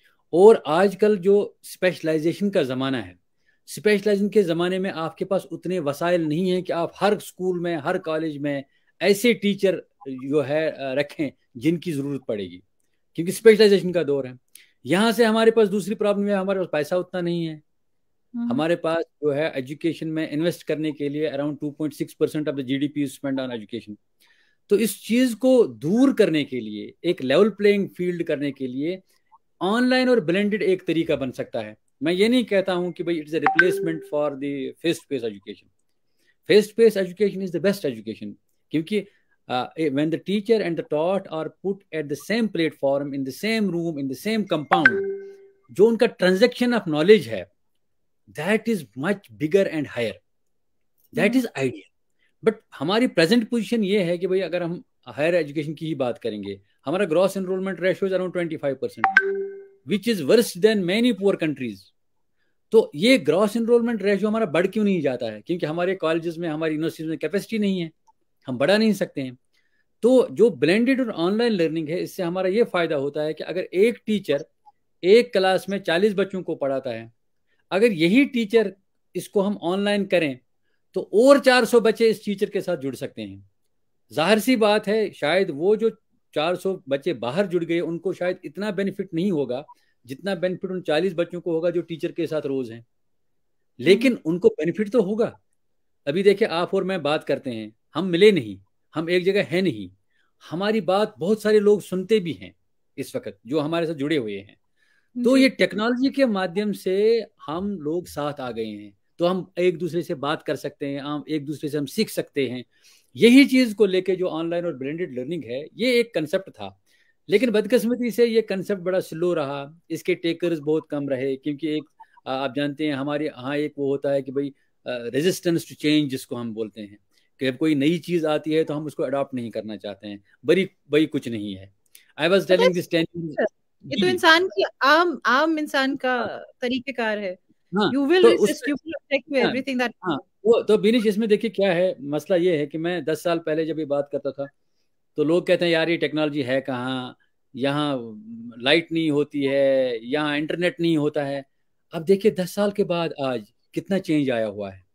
S1: और आजकल जो स्पेशलाइजेशन का ज़माना है, स्पेशलाइजेशन के ज़माने में आपके पास उतने वसाइल नहीं हैं कि आप हर स्कूल में, हर कॉलेज में ऐसे टीचर जो है रखें जिनकी ज़रूरत पड़ेगी, क्योंकि स्पेशलाइजेशन का दौर है। यहाँ से हमारे पास दूसरी प्रॉब्लम है, हमारे पास पैसा उतना नहीं है। हमारे पास जो है एजुकेशन में इन्वेस्ट करने के लिए around 2.6% of the GDP spend on education. तो इस चीज को दूर करने के लिए, एक लेवल प्लेइंग फील्ड करने के लिए, ऑनलाइन और ब्लेंडेड एक तरीका बन सकता है। मैं ये नहीं कहता हूं कि भाई it's a replacement for the face to face education. Face to face education is the best education, क्योंकि when the teacher and the taught are put at the same platform, in the same room, in the same compound, जो उनका transaction of knowledge है, that is much bigger and higher, that is idea. But हमारी present position ये है कि भाई, अगर हम हायर एजुकेशन की ही बात करेंगे, हमारा gross enrolment ratio is around 25%, which is worse than many poor countries. तो ये ग्रॉस एनरोलमेंट रेशियो हमारा बढ़ क्यों नहीं जाता है? क्योंकि हमारे कॉलेजेस में, हमारी यूनिवर्सिटीज में कैपेसिटी नहीं है, हम बढ़ा नहीं सकते हैं। तो जो ब्लेंडेड और ऑनलाइन लर्निंग है, इससे हमारा ये फायदा होता है कि अगर एक टीचर एक क्लास में 40 बच्चों को पढ़ाता है, अगर यही टीचर इसको हम ऑनलाइन करें, तो और 400 बच्चे इस टीचर के साथ जुड़ सकते हैं। जाहिर सी बात है, शायद वो जो 400 बच्चे बाहर जुड़ गए, उनको शायद इतना बेनिफिट नहीं होगा जितना बेनिफिट उन 40 बच्चों को होगा जो टीचर के साथ रोज हैं। लेकिन उनको बेनिफिट तो होगा। अभी देखिए, आप और मैं बात करते हैं, हम मिले नहीं, हम एक जगह है नहीं, हमारी बात बहुत सारे लोग सुनते भी हैं इस वक्त जो हमारे साथ जुड़े हुए हैं। तो
S2: जी।
S1: ये टेक्नोलॉजी के माध्यम से हम लोग साथ आ गए हैं, तो हम एक दूसरे से बात कर सकते हैं, हम एक दूसरे से हम सीख सकते हैं। यही चीज को लेके जो ऑनलाइन और ब्लेंडेड लर्निंग है, ये एक कंसेप्ट था। लेकिन बदकिस्मती से ये कंसेप्ट बड़ा स्लो रहा, इसके टेकर्स बहुत कम रहे, क्योंकि एक आप जानते हैं हमारे यहाँ एक वो होता है कि भाई, रेजिस्टेंस टू चेंज जिसको हम बोलते हैं, कि जब कोई नई चीज आती है तो हम उसको अडॉप्ट नहीं करना चाहते हैं। बड़ी बड़ी कुछ नहीं है। I was
S2: But
S1: telling
S2: that's
S1: this 10।
S2: ये
S1: जी
S2: तो
S1: जी।
S2: इंसान की आम आम इंसान का तरीकेकार है।
S1: हाँ,
S2: यू विल
S1: तो
S2: रेसिस्ट,
S1: उसमें,
S2: यू विल ऑब्जेक्ट टू
S1: हाँ
S2: एवरीथिंग दैट।
S1: हाँ, वो तो बिनिश, इसमें देखिए क्या है, मसला ये है कि मैं 10 साल पहले जब ये बात करता था, तो लोग कहते हैं यार ये टेक्नोलॉजी है कहाँ, यहाँ लाइट नहीं होती है, यहाँ इंटरनेट नहीं होता है। अब देखिए 10 साल के बाद आज कितना चेंज आया हुआ है।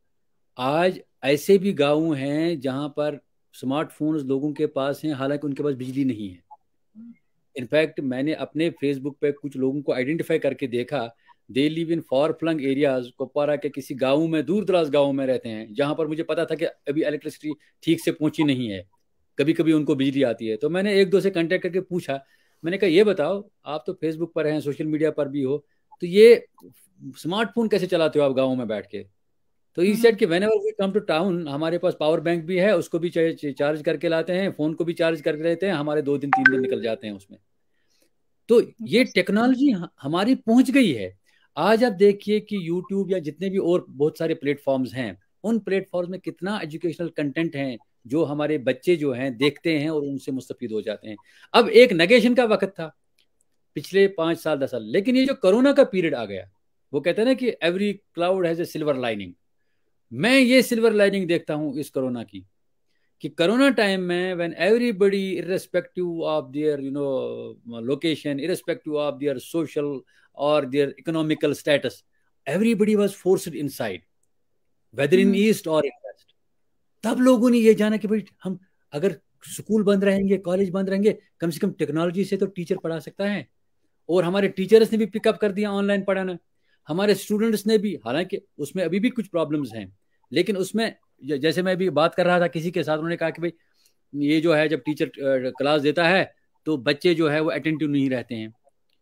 S1: आज ऐसे भी गांव हैं जहाँ पर स्मार्टफोन्स लोगों के पास हैं, हालांकि उनके पास बिजली नहीं है। इनफैक्ट मैंने अपने फेसबुक पे कुछ लोगों को आइडेंटिफाई करके देखा, they live in far flung areas, Kupwara के किसी गांव में, दूर दराज गांव में रहते हैं, जहां पर मुझे पता था कि अभी इलेक्ट्रिसिटी ठीक से पहुंची नहीं है, कभी कभी उनको बिजली आती है। तो मैंने एक दो से कांटेक्ट करके पूछा, मैंने कहा ये बताओ, आप तो फेसबुक पर हैं, सोशल मीडिया पर भी हो, तो ये स्मार्टफोन कैसे चलाते हो आप गाँव में बैठ के? तो ई सेट कि whenever we come to town, हमारे पास पावर बैंक भी है, उसको भी चार्ज करके लाते हैं, फोन को भी चार्ज करके लेते हैं, हमारे 2 दिन 3 दिन निकल जाते हैं उसमें। तो ये टेक्नोलॉजी हमारी पहुंच गई है। आज आप देखिए कि यूट्यूब या जितने भी और बहुत सारे प्लेटफॉर्म्स हैं, उन प्लेटफॉर्म्स में कितना एजुकेशनल कंटेंट है जो हमारे बच्चे जो हैं देखते हैं और उनसे मुस्तफीद हो जाते हैं। अब एक नेगेशन का वक्त था, पिछले 5 साल 10 साल। लेकिन ये जो कोरोना का पीरियड आ गया, वो कहते हैं ना कि every cloud has a silver lining. मैं ये सिल्वर लाइनिंग देखता हूँ इस कोरोना की, कि कोरोना टाइम में when everybody irrespective of their location, irrespective of their social और their economical status, everybody was forced inside, whether in
S2: hmm.
S1: East और इन वेस्ट। तब लोगों ने ये जाना कि भाई हम अगर स्कूल बंद रहेंगे, कॉलेज बंद रहेंगे, कम से कम टेक्नोलॉजी से तो टीचर पढ़ा सकता है। और हमारे टीचर्स ने भी पिकअप कर दिया ऑनलाइन पढ़ाना, हमारे स्टूडेंट्स ने भी, हालांकि उसमें अभी भी कुछ प्रॉब्लम्स हैं, लेकिन उसमें जैसे मैं अभी बात कर रहा था किसी के साथ, उन्होंने कहा कि भाई ये जो है जब टीचर क्लास देता है तो बच्चे जो है वो अटेंटिव नहीं रहते हैं,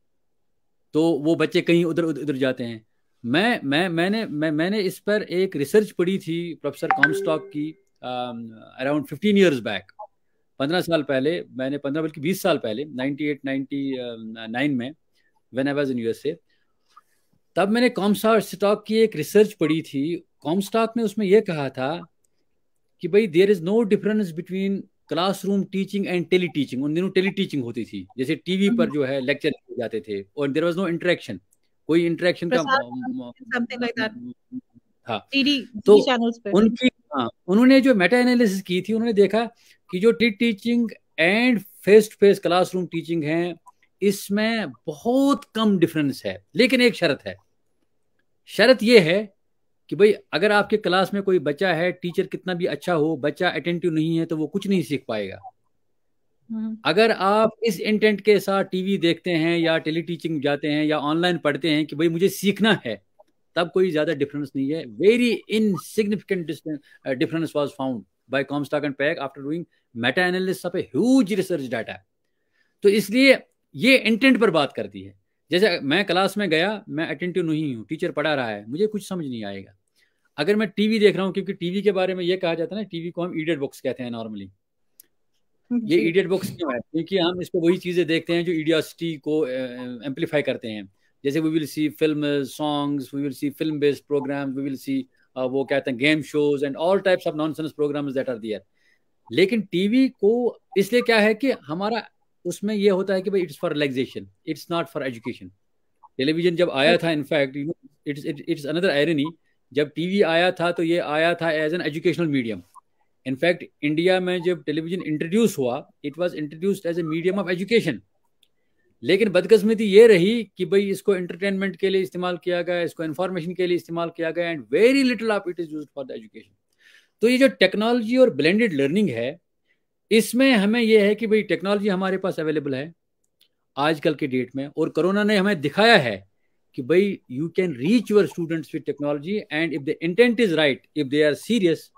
S1: तो वो बच्चे कहीं उधर उधर उधर जाते हैं। मैंने इस पर एक रिसर्च पढ़ी थी प्रोफेसर कॉमस्टॉक की, अराउंड 15 ईयर्स बैक, 15 साल पहले, मैंने 15 बल्कि 20 साल पहले, 98 99 में, when I was in USA. तब मैंने कॉमस्टॉक की एक रिसर्च पढ़ी थी। कॉमस्टॉक ने उसमें यह कहा था कि भाई there is no difference between classroom teaching and tele teaching. उन दिनों टेली टीचिंग होती थी, जैसे टीवी पर जो है लेक्चर दिए जाते थे और देयर वाज नो इंटरेक्शन, कोई इंटरेक्शन का
S2: प्रसाद, समथिंग लाइक दैट,
S1: था।
S2: डीडी
S1: तो
S2: डीडी चैनल्स पे।
S1: उनकी, हाँ, उन्होंने जो मेटा एनालिसिस की थी, उन्होंने देखा कि जो tele teaching and face to face classroom teaching है, इसमें बहुत कम डिफरेंस है। लेकिन एक शर्त है, शर्त यह है कि भाई अगर आपके क्लास में कोई बच्चा है, टीचर कितना भी अच्छा हो, बच्चा अटेंटिव नहीं है तो वो कुछ नहीं सीख पाएगा। अगर आप इस इंटेंट के साथ टीवी देखते हैं या टेली टीचिंग जाते हैं या ऑनलाइन पढ़ते हैं कि भाई मुझे सीखना है, तब कोई ज्यादा डिफरेंस नहीं है। Very insignificant difference was found by Comstock and Pack after doing meta analysis of a huge research data. तो इसलिए ये इंटेंट पर बात करती है। जैसे मैं क्लास में गया, मैं अटेंटिव नहीं हूँ, टीचर पढ़ा रहा है, मुझे कुछ समझ नहीं आएगा। अगर मैं टीवी देख रहा हूँ, क्योंकि टीवी के बारे में ये कहा जाता है ना, टीवी को हम इडियट बॉक्स कहते हैं नॉर्मली। ये
S2: जी।
S1: इडियट बॉक्स क्यों है? क्योंकि हम इस पर वही चीजें देखते हैं जो इडियोसिटी को एम्पलीफाई करते हैं। जैसे we will see film songs, we will see film based programs, we will see वो कहते हैं game shows and all types of nonsense programs that are there. लेकिन टीवी को इसलिए क्या है कि हमारा उसमें ये होता है कि भाई it's for relaxation, it's not for education. Television जब आया था, इनफैक्ट इट्स अनदर आयरनी, जब टीवी आया था तो ये आया था as an educational medium. In fact India में जब टेलीविजन इंट्रोड्यूस हुआ, it was introduced as a medium of education. लेकिन बदकिस्मती ये रही कि भाई इसको एंटरटेनमेंट के लिए इस्तेमाल किया गया, इसको इन्फॉर्मेशन के लिए इस्तेमाल किया गया, and very little of it is used for the education. तो ये जो टेक्नोलॉजी और ब्लेंडेड लर्निंग है, इसमें हमें यह है कि भाई टेक्नोलॉजी हमारे पास अवेलेबल है आजकल के डेट में, और कोरोना ने हमें दिखाया है कि भाई you can reach your students with technology, and if the intent is right, if they are serious,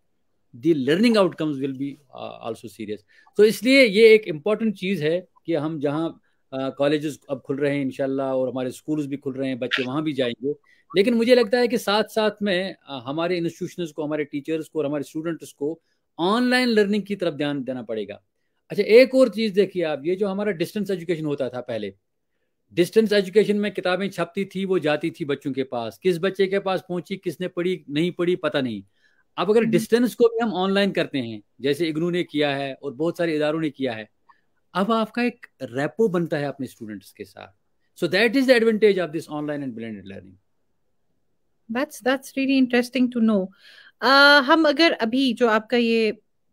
S1: the learning outcomes will be also serious. तो इसलिए ये एक इम्पॉर्टेंट चीज़ है कि हम जहाँ कॉलेजेस अब खुल रहे हैं इंशाल्लाह, और हमारे स्कूल्स भी खुल रहे हैं, बच्चे वहाँ भी जाएंगे। लेकिन मुझे लगता है कि साथ साथ में हमारे इंस्टीट्यूशंस को, हमारे टीचर्स को और हमारे स्टूडेंट्स को ऑनलाइन लर्निंग की तरफ ध्यान देना पड़ेगा। अच्छा, एक और चीज़ देखिए आप, ये जो हमारा डिस्टेंस एजुकेशन होता था पहले, डिस्टेंस एजुकेशन में किताबें छपती थी, वो जाती थी बच्चों के पास, किस बच्चे के पास पहुंची, किसने पढ़ी नहीं पढ़ी पता नहीं। अब अगर डिस्टेंस को भी हम ऑनलाइन करते हैं, जैसे इग्नू ने किया है और बहुत सारे इदारों ने किया है, अब आपका एक रेपो बनता है अपने स्टूडेंट्स के साथ। So that is the advantage of this online and blended learning.
S2: That's really interesting to know. हम अगर अभी जो आपका ये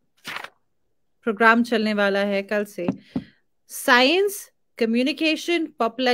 S2: प्रोग्राम चलने वाला है कल से, science, communication,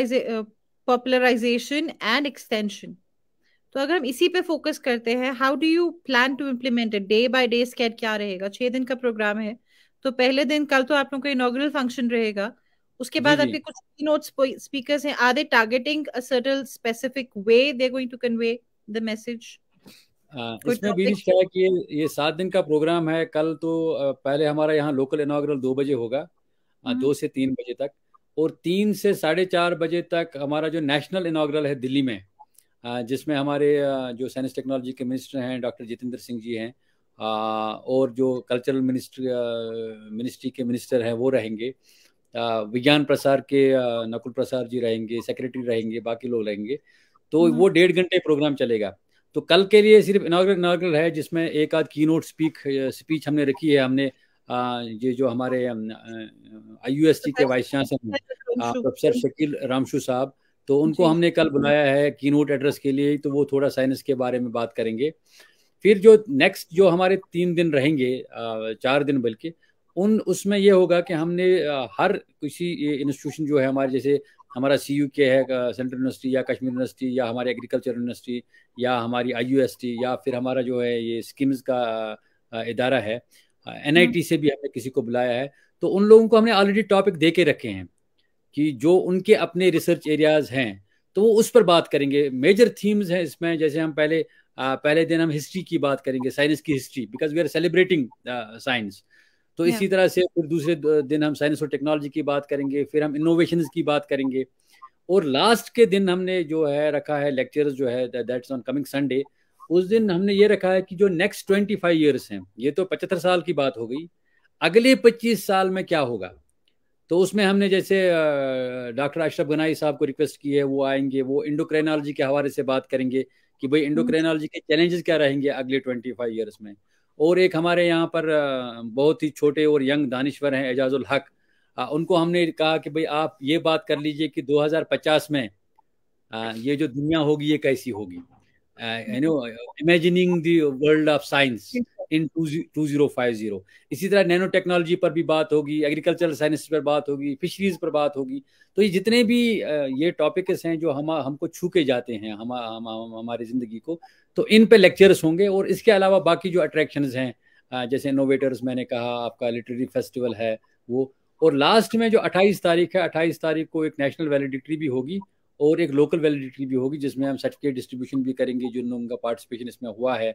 S2: popularisation and extension, तो अगर हम इसी पे फोकस करते हैं, how do you plan to implement it? Day by day schedule क्या रहेगा? 6 दिन का प्रोग्राम है, तो पहले दिन कल तो आप लोगों का इनॉग्रल फंक्शन रहेगा, उसके
S1: जी
S2: बाद
S1: जी।
S2: आपके कुछ कीनोट स्पीकर्स हैं, are they targeting a certain specific way they are going to convey the message? कोई
S1: इसमें बीनिश
S2: टॉपिक्स?
S1: क्या है कि ये 7 दिन का प्रोग्राम है। कल तो पहले हमारा यहाँ लोकल इनॉग्रल 2 बजे होगा, 2 से 3 बजे तक, और 3 से 4:30 बजे तक हमारा जो नेशनल इनॉग्रल है दिल्ली में, जिसमें हमारे जो साइंस टेक्नोलॉजी के मिनिस्टर हैं डॉक्टर जितेंद्र सिंह जी हैं, और जो कल्चरल मिनिस्ट्री के मिनिस्टर हैं वो रहेंगे, विज्ञान प्रसार के नकुल प्रसाद जी रहेंगे, सेक्रेटरी रहेंगे, बाकी लोग रहेंगे। तो वो 1.5 घंटे प्रोग्राम चलेगा। तो कल के लिए सिर्फ इनॉग्रल है, जिसमें एक आध की नोट स्पीच हमने रखी है। हमने ये जो हमारे IUST के वाइस चांसलर हैं, प्रोफेसर शकील रामशू साहब, तो उनको
S2: जी।
S1: हमने कल बुलाया है कीनोट एड्रेस के लिए, तो वो थोड़ा साइंस के बारे में बात करेंगे। फिर जो नेक्स्ट जो हमारे 3 दिन रहेंगे, 4 दिन बल्कि, उन उसमें ये होगा कि हमने हर किसी इंस्टीट्यूशन जो है हमारे, जैसे हमारा CUK है, सेंट्रल यूनिवर्सिटी या कश्मीर यूनिवर्सिटी या हमारी एग्रीकल्चर यूनिवर्सिटी या हमारी IUST या फिर हमारा जो है ये स्किम्स का इदारा है, NIT से भी हमने किसी को बुलाया है। तो उन लोगों को हमने ऑलरेडी टॉपिक दे के रखे हैं कि जो उनके अपने रिसर्च एरियाज हैं, तो वो उस पर बात करेंगे। मेजर थीम्स हैं इसमें, जैसे हम पहले दिन हम हिस्ट्री की बात करेंगे, साइंस की history, because we are celebrating science. तो
S2: या।
S1: इसी तरह से फिर दूसरे दिन हम साइंस और टेक्नोलॉजी की बात करेंगे, फिर हम इनोवेशंस की बात करेंगे। और लास्ट के दिन हमने जो है रखा है लेक्चर्स जो है, दैट्स ऑन कमिंग संडे। उस दिन हमने ये रखा है कि जो नेक्स्ट 25 ईयर्स हैं, ये तो 75 साल की बात हो गई, अगले 25 साल में क्या होगा। तो उसमें हमने जैसे डॉक्टर अशरफ गनाई साहब को रिक्वेस्ट की है, वो आएंगे, वो इंडोक्राइनोलॉजी के हवाले से बात करेंगे कि भाई इंडोक्राइनोलॉजी के चैलेंजेस क्या रहेंगे अगले 25 ईयर्स में। और एक हमारे यहाँ पर बहुत ही छोटे और यंग दानिश्वर हैं, एजाजुल हक, उनको हमने कहा कि भाई आप ये बात कर लीजिए कि 2050 में ये जो दुनिया होगी ये कैसी होगी, you know, imagining the world of science in 2050। इसी तरह नैनो टेक्नोलॉजी पर भी बात होगी, एग्रीकल्चरल साइंस पर बात होगी, फिशरीज पर बात होगी। तो ये जितने भी ये टॉपिक्स हैं जो हमको छू के जाते हैं हमारी ज़िंदगी को, तो इन पे लेक्चर्स होंगे। और इसके अलावा बाकी जो अट्रैक्शंस हैं, जैसे इनोवेटर्स मैंने कहा, आपका लिटरेरी फेस्टिवल है वो। और लास्ट में जो 28 तारीख है, 28 तारीख को एक नेशनल वैलिडिक्टरी भी होगी और एक लोकल वैलिडिटी भी होगी, जिसमें हम सर्टिफिकेट डिस्ट्रीब्यूशन भी करेंगे जिन लोगों का पार्टिसिपेशन इसमें हुआ है,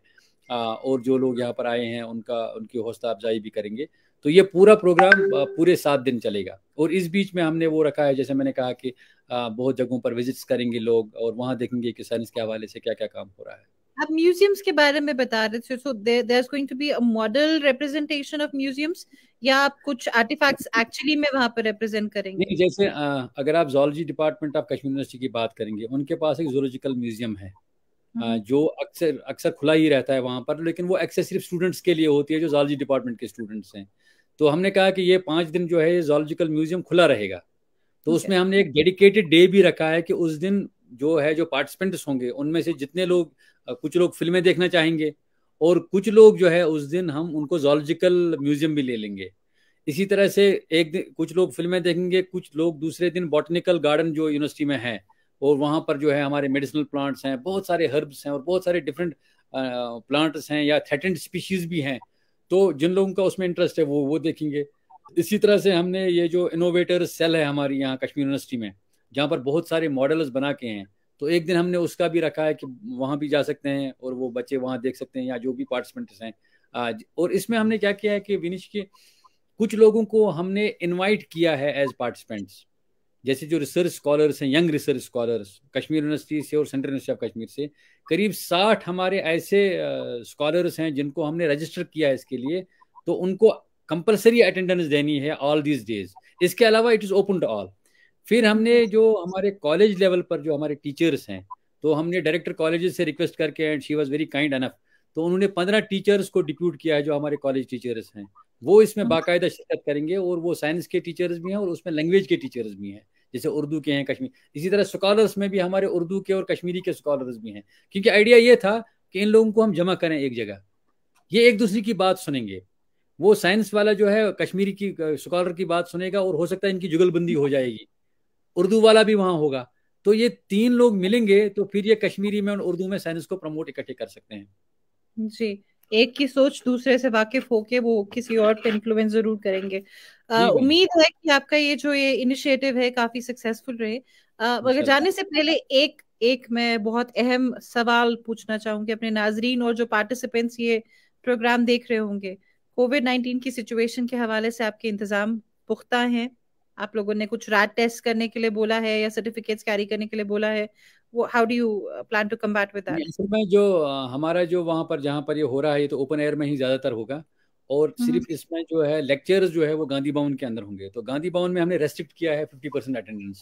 S1: और जो लोग यहाँ पर आए हैं उनकी हौसला अफजाई भी करेंगे। तो ये पूरा प्रोग्राम पूरे 7 दिन चलेगा। और इस बीच में हमने वो रखा है, जैसे मैंने कहा कि बहुत जगहों पर विजिट्स करेंगे लोग और वहाँ देखेंगे कि साइंस के हवाले से क्या क्या काम हो रहा है।
S2: आप म्यूजियम्स के बारे में बता रहे थे, so there is going to be a model representation of museums, या आप कुछ आर्टिफैक्ट्स एक्चुअली में वहां पर रिप्रेजेंट
S1: नहीं,
S2: करेंगे?
S1: जैसे अगर आप zoology department of Kashmir university की बात करेंगे, उनके पास एक जूलॉजिकल म्यूजियम है,
S2: हम्म।
S1: जो अक्सर अक्सर खुला ही रहता है वहाँ पर, लेकिन वो एक्सेस सिर्फ स्टूडेंट्स के लिए होती है जो जूलॉजी डिपार्टमेंट के स्टूडेंट्स हैं। तो हमने कहा कि ये 5 दिन जो है ये जूलॉजिकल म्यूजियम खुला रहेगा। तो
S2: ओके।
S1: उसमें हमने एक डेडिकेटेड डे भी रखा है कि उस दिन जो है जो पार्टिसिपेंट्स होंगे उनमें से जितने लोग, कुछ लोग फिल्में देखना चाहेंगे और कुछ लोग जो है उस दिन हम उनको जूलॉजिकल म्यूजियम भी ले लेंगे। इसी तरह से एक दिन कुछ लोग फिल्में देखेंगे, कुछ लोग दूसरे दिन बॉटनिकल गार्डन जो यूनिवर्सिटी में है, और वहाँ पर जो है हमारे मेडिसिनल प्लांट्स हैं, बहुत सारे हर्ब्स हैं और बहुत सारे डिफरेंट प्लांट्स हैं या थ्रेटेंड स्पीशीज भी हैं। तो जिन लोगों का उसमें इंटरेस्ट है वो देखेंगे। इसी तरह से हमने ये जो इनोवेटर सेल है हमारी यहाँ कश्मीर यूनिवर्सिटी में, जहाँ पर बहुत सारे मॉडल्स बना के हैं, तो एक दिन हमने उसका भी रखा है कि वहाँ भी जा सकते हैं और वो बच्चे वहाँ देख सकते हैं या जो भी पार्टिसिपेंट्स हैं आज। और इसमें हमने क्या किया है कि विनिश के कुछ लोगों को हमने इनवाइट किया है एज पार्टिसिपेंट्स, जैसे जो रिसर्च स्कॉलर्स हैं, young research scholars Kashmir university से और सेंट्रल यूनिवर्सिटी ऑफ कश्मीर से, करीब 60 हमारे ऐसे स्कॉलर्स हैं जिनको हमने रजिस्टर किया है इसके लिए। तो उनको कंपलसरी अटेंडेंस देनी है ऑल दीज डेज। इसके अलावा it is open to all. फिर हमने जो हमारे कॉलेज लेवल पर जो हमारे टीचर्स हैं, तो हमने डायरेक्टर कॉलेजेस से रिक्वेस्ट करके, and she was very kind enough, तो उन्होंने 15 टीचर्स को डिप्यूट किया है जो हमारे कॉलेज टीचर्स हैं, वो इसमें बाकायदा शिरकत करेंगे। और वो साइंस के टीचर्स भी हैं और उसमें लैंग्वेज के टीचर्स भी हैं, जैसे उर्दू के हैं, कश्मीर। इसी तरह स्कॉलर्स में भी हमारे उर्दू के और कश्मीरी के स्कॉलर्स भी हैं, क्योंकि आइडिया ये था कि इन लोगों को हम जमा करें एक जगह, ये एक दूसरे की बात सुनेंगे। वो साइंस वाला जो है कश्मीरी की स्कॉलर की बात सुनेगा और हो सकता है इनकी जुगलबंदी हो जाएगी, उर्दू वाला भी वहां होगा। तो ये 3 लोग मिलेंगे तो फिर ये कश्मीरी में और उर्दू में साइंस को प्रमोट इकट्ठे कर सकते हैं।
S2: जी। एक की सोच दूसरे से वाकिफ होके वो किसी और पे इन्फ्लुएंस जरूर करेंगे।
S1: जी बिल्कुल,
S2: उम्मीद है कि आपका ये जो ये इनिशिएटिव है काफी सक्सेसफुल रहे। मगर
S1: इंशाल्लाह।
S2: जाने से पहले एक एक मैं बहुत अहम सवाल पूछना चाहूंगी अपने नाजरीन और जो पार्टिसिपेंट्स ये प्रोग्राम देख रहे होंगे। कोविड-19 की सिचुएशन के हवाले से आपके इंतजाम पुख्ता हैं? आप लोगों ने कुछ रैट टेस्ट करने के लिए बोला है या सर्टिफिकेट्स कैरी करने के लिए बोला है? वो how do you plan to combat with that?
S1: नहीं, असल में जो हमारा जो वहाँ पर जहाँ पर ये हो रहा है, ये तो ओपन एयर में ही ज़्यादातर होगा। और सिर्फ इसमें जो है लेक्चर्स जो है वो गांधी भवन के अंदर होंगे। तो गांधी भवन में हमने रेस्ट्रिक्ट किया है 50% अटेंडेंस,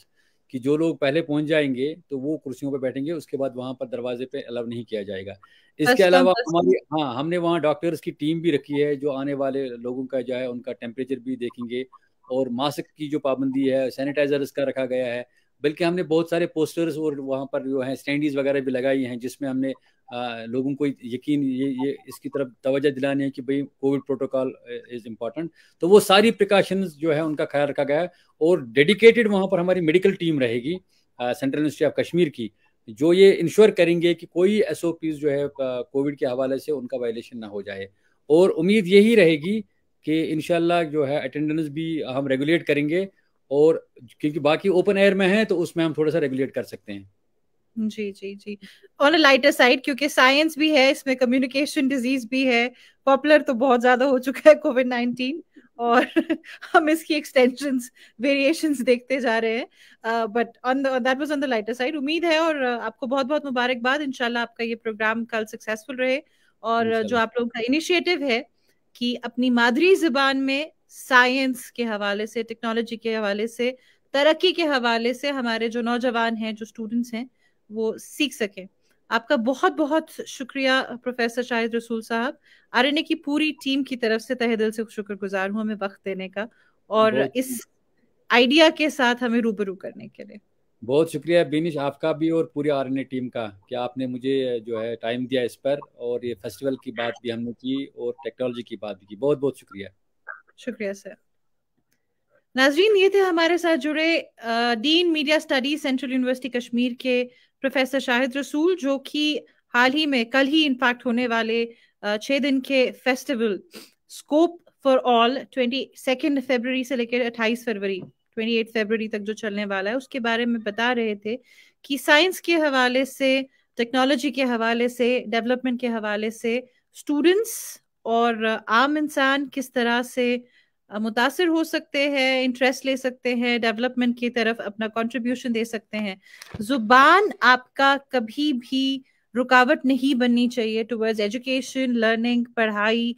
S1: कि जो लोग पहले पहुंच जाएंगे तो वो कुर्सियों पर बैठेंगे, उसके बाद वहां पर दरवाजे पे अलाउ नहीं किया जाएगा। इसके
S2: कस्टम
S1: अलावा
S2: कस्टम।
S1: हमारी, हाँ, हमने वहाँ डॉक्टर्स की टीम भी रखी है जो आने वाले लोगों का जो है उनका टेम्परेचर भी देखेंगे, और मास्क की जो पाबंदी है, सैनिटाइजर इसका रखा गया है। बल्कि हमने बहुत सारे पोस्टर्स और वहाँ पर जो है स्टैंडीज वगैरह भी लगाई हैं, जिसमें हमने लोगों को यकीन ये इसकी तरफ तवज्जो दिलानी है कि भाई कोविड प्रोटोकॉल इज इम्पोर्टेंट। तो वो सारी प्रिकॉशंस जो है उनका ख्याल रखा गया है। और डेडिकेटेड वहाँ पर हमारी मेडिकल टीम रहेगी सेंट्रल यूनिवर्सिटी ऑफ कश्मीर की, जो ये इंश्योर करेंगे कि कोई एसओपीज जो है कोविड के हवाले से उनका वायलेशन ना हो जाए। और उम्मीद यही रहेगी कि इंशाल्लाह जो है अटेंडेंस भी हम रेगुलेट करेंगे, और क्योंकि बाकी ओपन एयर में है तो उसमें हम थोड़ा सा रेगुलेट कर सकते हैं।
S2: जी जी जी। ऑन अ लाइटर साइड, क्योंकि साइंस भी है इसमें, कम्युनिकेशन डिजीज भी है, पॉपुलर तो बहुत ज्यादा हो चुका है कोविड-19, और हम इसकी एक्सटेंशंस, वेरिएशंस देखते जा रहे हैं। But on the that was on the lighter side. उम्मीद है, और आपको बहुत बहुत मुबारकबाद, इंशाल्लाह आपका ये प्रोग्राम कल सक्सेसफुल रहे। और जो
S1: इंशाल्लाह।
S2: आप लोगों का इनिशिएटिव है कि अपनी मादरी जुबान में साइंस के हवाले से, टेक्नोलॉजी के हवाले से, तरक्की के हवाले से हमारे जो नौजवान हैं, जो स्टूडेंट्स हैं, वो सीख सकें। आपका बहुत बहुत शुक्रिया प्रोफेसर शाहिद रसूल साहब। आरएनए की पूरी टीम की तरफ से तहे दिल से शुक्रगुजार हूं हमें वक्त देने का, और
S1: बहुत
S2: इस आइडिया के साथ हमें रूबरू करने के लिए।
S1: बहुत शुक्रिया बिनिश, आपका भी और पूरी आरएनए टीम का, कि आपने मुझे जो है टाइम दिया इस पर, और ये फेस्टिवल की बात भी हमने की और टेक्नोलॉजी की बात भी की। बहुत बहुत शुक्रिया।
S2: शुक्रिया सर। नाजरीन, ये थे हमारे साथ जुड़े dean media studies central university Kashmir के प्रोफेसर शाहिद रसूल, जो कि हाल ही में, कल ही इनफैक्ट होने वाले 6 दिन के फेस्टिवल स्कोप फॉर ऑल 22 फरवरी से लेकर 28 फरवरी, 28 फरवरी तक जो चलने वाला है, उसके बारे में बता रहे थे कि साइंस के हवाले से, टेक्नोलॉजी के हवाले से, डेवलपमेंट के हवाले से स्टूडेंट्स और आम इंसान किस तरह से मुतासिर हो सकते हैं, इंटरेस्ट ले सकते हैं, डेवलपमेंट की तरफ अपना कंट्रीब्यूशन दे सकते हैं। जुबान आपका कभी भी रुकावट नहीं बननी चाहिए टुवर्ड्स एजुकेशन, लर्निंग, पढ़ाई,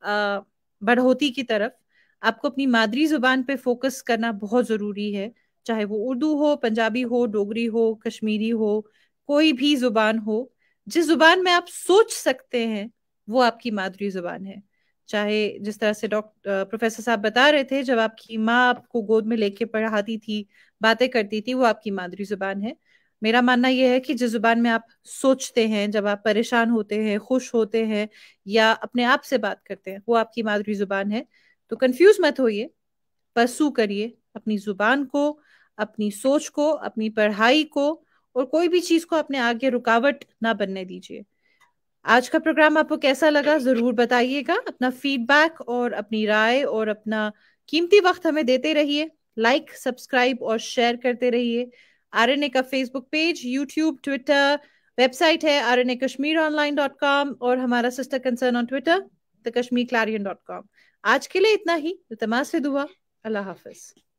S2: बढ़ोतरी की तरफ। आपको अपनी मादरी जुबान पे फोकस करना बहुत जरूरी है, चाहे वो उर्दू हो, पंजाबी हो, डोगरी हो, कश्मीरी हो, कोई भी जुबान हो। जिस जुबान में आप सोच सकते हैं वो आपकी मादरी जुबान है। चाहे जिस तरह से डॉक्टर प्रोफेसर साहब बता रहे थे, जब आपकी माँ आपको गोद में लेके पढ़ाती थी, बातें करती थी, वो आपकी मादरी जुबान है। मेरा मानना यह है कि जिस जुबान में आप सोचते हैं, जब आप परेशान होते हैं, खुश होते हैं, या अपने आप से बात करते हैं, वो आपकी मादरी जुबान है। तो कंफ्यूज मत होइए, परसू करिए अपनी जुबान को, अपनी सोच को, अपनी पढ़ाई को, और कोई भी चीज को अपने आगे रुकावट ना बनने दीजिए। आज का प्रोग्राम आपको कैसा लगा जरूर बताइएगा। अपना फीडबैक और अपनी राय और अपना कीमती वक्त हमें देते रहिए। लाइक, सब्सक्राइब और शेयर करते रहिए। आरएनए का Facebook page, YouTube, Twitter, website है rnakashmironline.com, और हमारा sister concern on Twitter the Kashmir Clarion .com। आज के लिए इतना ही। इल्तमास से दुआ। अल्लाह हाफिज।